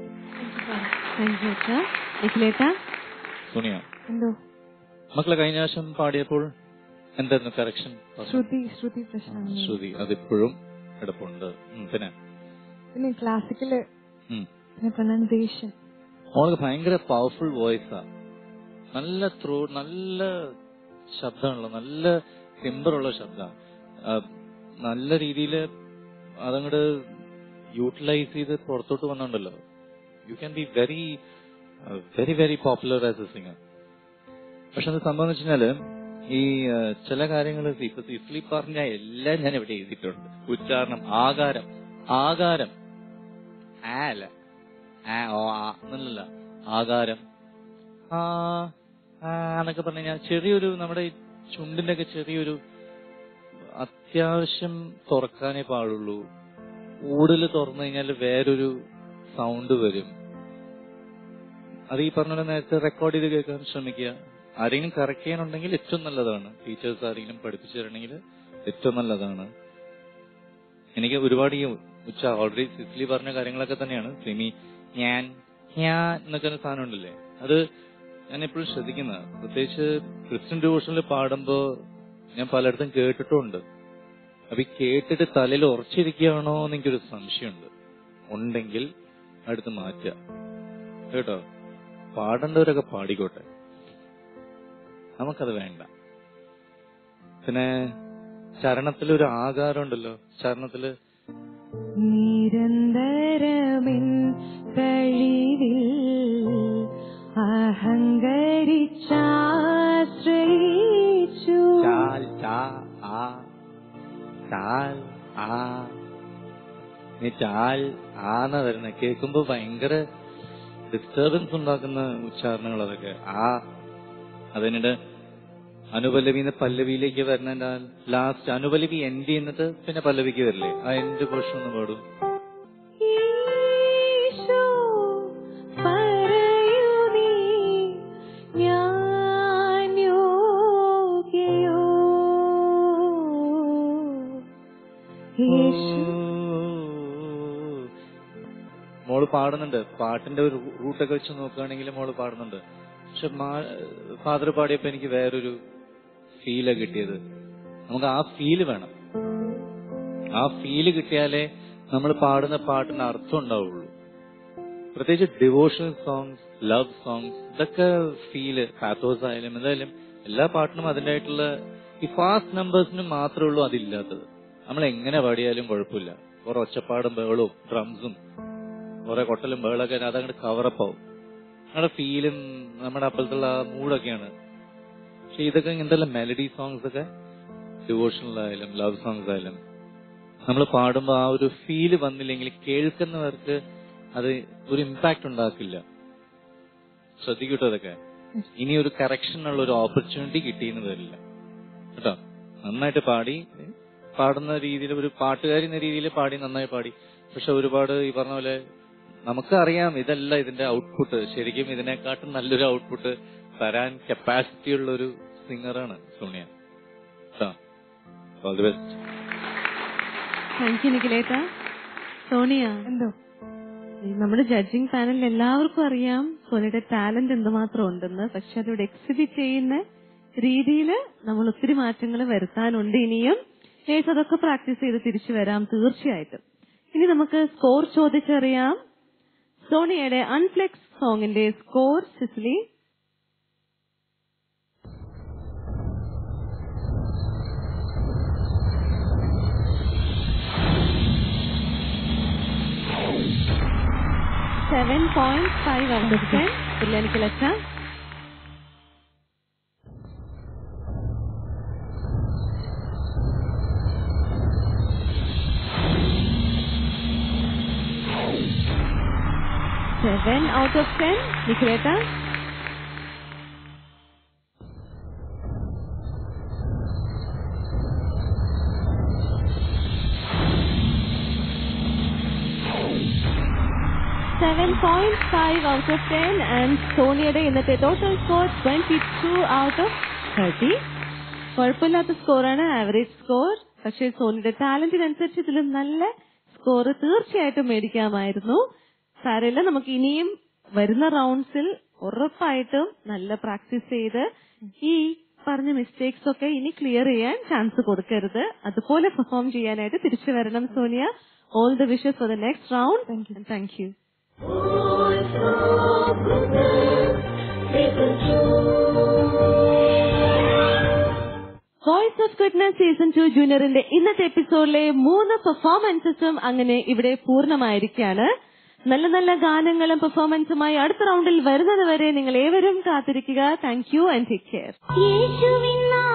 സോണിയ, എന്തോ മക്കളെ കഴിഞ്ഞ പ്രാവശ്യം പാടിയപ്പോൾ എന്തായിരുന്നു കറക്ഷൻ? ശ്രുതി ശ്രുതി പ്രശ്നം. ശ്രുതി അതിപ്പോഴും കിടപ്പുണ്ട്. ഉം, പിന്നെ പിന്നെ ക്ലാസിക്കല് ഉം. പിന്നെ പ്രൊനൗൺസിയേഷൻ. മോൾക്ക് ഭയങ്കര പവർഫുൾ വോയിസാ. നല്ല ത്രൂ നല്ല ശബ്ദമുള്ള നല്ല ടിമ്പറുള്ള ശബ്ദമാണ്. നല്ല രീതിയിൽ അതങ്ങോട്ട് യൂട്ടിലൈസ് ചെയ്ത് പുറത്തോട്ട് വന്നുണ്ടല്ലോ. You can be very very very popular as a singer. പക്ഷെ അത് സംഭവം എന്ന് വെച്ചാല് ഈ ചില കാര്യങ്ങൾ ഇപ്പൊ സിഫ്ലി പറഞ്ഞ എല്ലാം ഞാൻ ഇവിടെ എഴുതിയിട്ടുണ്ട്. ഉച്ചാരണം, ആകാരം ആകാരം ആല ആ ഓ ആ എന്നല്ല ആകാരം ആ ആ എന്നൊക്കെ പറഞ്ഞു കഴിഞ്ഞാൽ ചെറിയൊരു നമ്മുടെ ചുണ്ടിന്റെ ഒക്കെ ചെറിയൊരു അത്യാവശ്യം തുറക്കാനേ പാടുള്ളൂ. കൂടുതൽ തുറന്നു കഴിഞ്ഞാൽ വേറൊരു സൗണ്ട് വരും. അത് ഈ പറഞ്ഞ നേരത്തെ റെക്കോർഡ് ചെയ്ത് കേൾക്കാൻ ശ്രമിക്കുക. ആരെങ്കിലും കറക്റ്റ് ചെയ്യാനുണ്ടെങ്കിൽ ഏറ്റവും നല്ലതാണ്. ടീച്ചേഴ്സ് ആരെങ്കിലും പഠിപ്പിച്ചു തരണമെങ്കിൽ ഏറ്റവും നല്ലതാണ്. എനിക്ക് ഒരുപാട് ഈ ഉച്ച ഓൾറെഡി സിസ്ലി പറഞ്ഞ കാര്യങ്ങളൊക്കെ തന്നെയാണ്. സിമി ഞാൻ ഞാൻ എന്നൊക്കെ ഒരു സാധനം ഉണ്ടല്ലേ, അത് ഞാൻ എപ്പോഴും ശ്രദ്ധിക്കുന്നത്. പ്രത്യേകിച്ച് ക്രിസ്ത്യൻ ഡിവോഷനിൽ പാടുമ്പോ ഞാൻ പലയിടത്തും കേട്ടിട്ടുമുണ്ട്. അപ്പൊ ഈ കേട്ടിട്ട് തലയിൽ ഉറച്ചിരിക്കുകയാണോ എന്ന് എനിക്കൊരു സംശയമുണ്ട്. ഉണ്ടെങ്കിൽ അടുത്ത് മാറ്റുക കേട്ടോ. പാടേണ്ടവരൊക്കെ പാടിക്കോട്ടെ, നമുക്കത് വേണ്ട. പിന്നെ ചരണത്തിലൊരു ആകാരം ഉണ്ടല്ലോ, ചരണത്തില് നിരന്തരമിൻ കഴിവിൽ അഹങ്കരിച്ചാശ്രയിച്ചു ചാൽ ചാ ആ ചാൽ ആ നീ ചാൽ ആന്ന വരുന്ന കേൾക്കുമ്പോ ഭയങ്കര ഡിസ്റ്റർബൻസ് ഉണ്ടാക്കുന്ന ഉച്ചാരണങ്ങൾ അതൊക്കെ. ആ അതിനിടെ അനുപല്ലവിന്ന് പല്ലവിയിലേക്ക് വരുന്ന ലാസ്റ്റ് അനുപല്ലവി എൻഡ് ചെയ്യുന്നത് പിന്നെ പല്ലവിക്ക് വരില്ലേ, ആ എൻഡ് പോർഷൻ ഒന്ന് പാടും. മോള് പാടുന്നുണ്ട്, പാട്ടിന്റെ ഒരു റൂട്ടൊക്കെ വെച്ച് നോക്കുകയാണെങ്കിൽ മോള് പാടുന്നുണ്ട്. പക്ഷെ ഫാദർ പാടിയപ്പോ എനിക്ക് വേറൊരു ഫീലാണ് കിട്ടിയത്. നമുക്ക് ആ ഫീല് വേണം. ആ ഫീല് കിട്ടിയാലേ നമ്മൾ പാടുന്ന പാട്ടിന് അർത്ഥം ഉണ്ടാവുള്ളൂ. പ്രത്യേകിച്ച് ഡിവോഷണൽ സോങ്സ്, ലവ് സോങ്സ്, ഇതൊക്കെ ഫീല് പാത്തോസ് ആയാലും എന്തായാലും എല്ലാ പാട്ടിനും അതിൻ്റെതായിട്ടുള്ള ഈ ഫാസ്റ്റ് നമ്പേഴ്സിനും മാത്രമേ ഉള്ളൂ അതില്ലാത്തത്. നമ്മൾ എങ്ങനെ പാടിയാലും കുഴപ്പമില്ല. കുറെ ഒച്ചപ്പാടും ബഹളവും ഡ്രംസും കുറെ കൊട്ടലും ബഹളൊക്കെ അതങ്ങോട്ട് കവറപ്പ് ആവും. നമ്മുടെ ഫീലും നമ്മുടെ അപ്പോഴത്തുള്ള മൂഡൊക്കെയാണ്. പക്ഷെ ഇതൊക്കെ ഇങ്ങനത്തെ മെലഡി സോങ്സ് ഒക്കെ ഡിവോഷണൽ ആയാലും ലവ് സോങ്സ് ആയാലും നമ്മൾ പാടുമ്പോൾ ആ ഒരു ഫീല് വന്നില്ലെങ്കിൽ കേൾക്കുന്നവർക്ക് അത് ഒരു ഇമ്പാക്ട് ഉണ്ടാക്കില്ല. ശ്രദ്ധിക്കട്ടോ അതൊക്കെ. ഇനി ഒരു കറക്ഷനുള്ള ഒരു ഓപ്പർച്യൂണിറ്റി കിട്ടിയെന്ന് വരില്ല കേട്ടോ. നന്നായിട്ട് പാടി, പാടുന്ന രീതിയിൽ ഒരു പാട്ടുകാരി എന്ന രീതിയിൽ പാടി, നന്നായി പാടി. പക്ഷെ ഒരുപാട് ഈ പറഞ്ഞ പോലെ നമുക്കറിയാം ഇതല്ല ഇതിന്റെ ഔട്ട്പുട്ട്. ശരിക്കും ഇതിനെക്കാട്ടും നല്ലൊരു ഔട്ട്പുട്ട് തരാൻ കപ്പാസിറ്റി ഉള്ള ഒരു സിംഗറാണ് Sonia. All the best. Thank you നിഖിലേട്ട. സോണിയ, എന്തോ നമ്മുടെ ജഡ്ജിങ് പാനലിൽ എല്ലാവർക്കും അറിയാം സോണിയുടെ ടാലന്റ് എന്തുമാത്രം ഉണ്ടെന്ന്. പക്ഷെ അതിവിടെ എക്സിബിറ്റ് ചെയ്യുന്ന രീതിയിൽ നമ്മൾ ഒത്തിരി മാറ്റങ്ങൾ വരുത്താനുണ്ട് ഇനിയും. ഏസ് അതൊക്കെ പ്രാക്ടീസ് ചെയ്ത് തിരിച്ചു വരാം തീർച്ചയായിട്ടും. ഇനി നമുക്ക് സ്കോർ ചോദിച്ചറിയാം. സോണിയയുടെ അൺഫ്ലെക്സ് സോങ്ങിന്റെ സ്കോർ സിസ്ലി. Seven point five out of ten. എനിക്ക് ലക്ഷ seven out of ten. Nicoleta. seven point five out of ten and സോണിയുടെ ഇന്നത്തെ total score twenty-two out of thirty. കുഴപ്പമില്ലാത്ത സ്കോറാണ്, ആവറേജ് സ്കോർ. പക്ഷേ സോണിയുടെ ടാലന്റിനനുസരിച്ച് ഇതിലും നല്ല സ്കോർ തീർച്ചയായിട്ടും മേടിക്കാമായിരുന്നു. സാരമില്ല, നമുക്ക് ഇനിയും വരുന്ന റൗണ്ട്സിൽ ഉറപ്പായിട്ടും നല്ല പ്രാക്ടീസ് ചെയ്ത് ഈ പറഞ്ഞ മിസ്റ്റേക്സ് ഒക്കെ ഇനി ക്ലിയർ ചെയ്യാൻ ചാൻസ് കൊടുക്കരുത്. അതുപോലെ പെർഫോം ചെയ്യാനായിട്ട് തിരിച്ചു വരണം സോണിയ. All the wishes for the next round. Thank you. Voice of goodness season two ജൂനിയറിന്റെ ഇന്നത്തെ എപ്പിസോഡിലെ മൂന്ന് പെർഫോമൻസസും അങ്ങനെ ഇവിടെ പൂർണ്ണമായിരിക്കുകയാണ്. നല്ല നല്ല ഗാനങ്ങളും പെർഫോമൻസുമായി അടുത്ത റൗണ്ടിൽ വരുന്നത് വരെ നിങ്ങൾ ഏവരും കാത്തിരിക്കുക. Thank you and take care.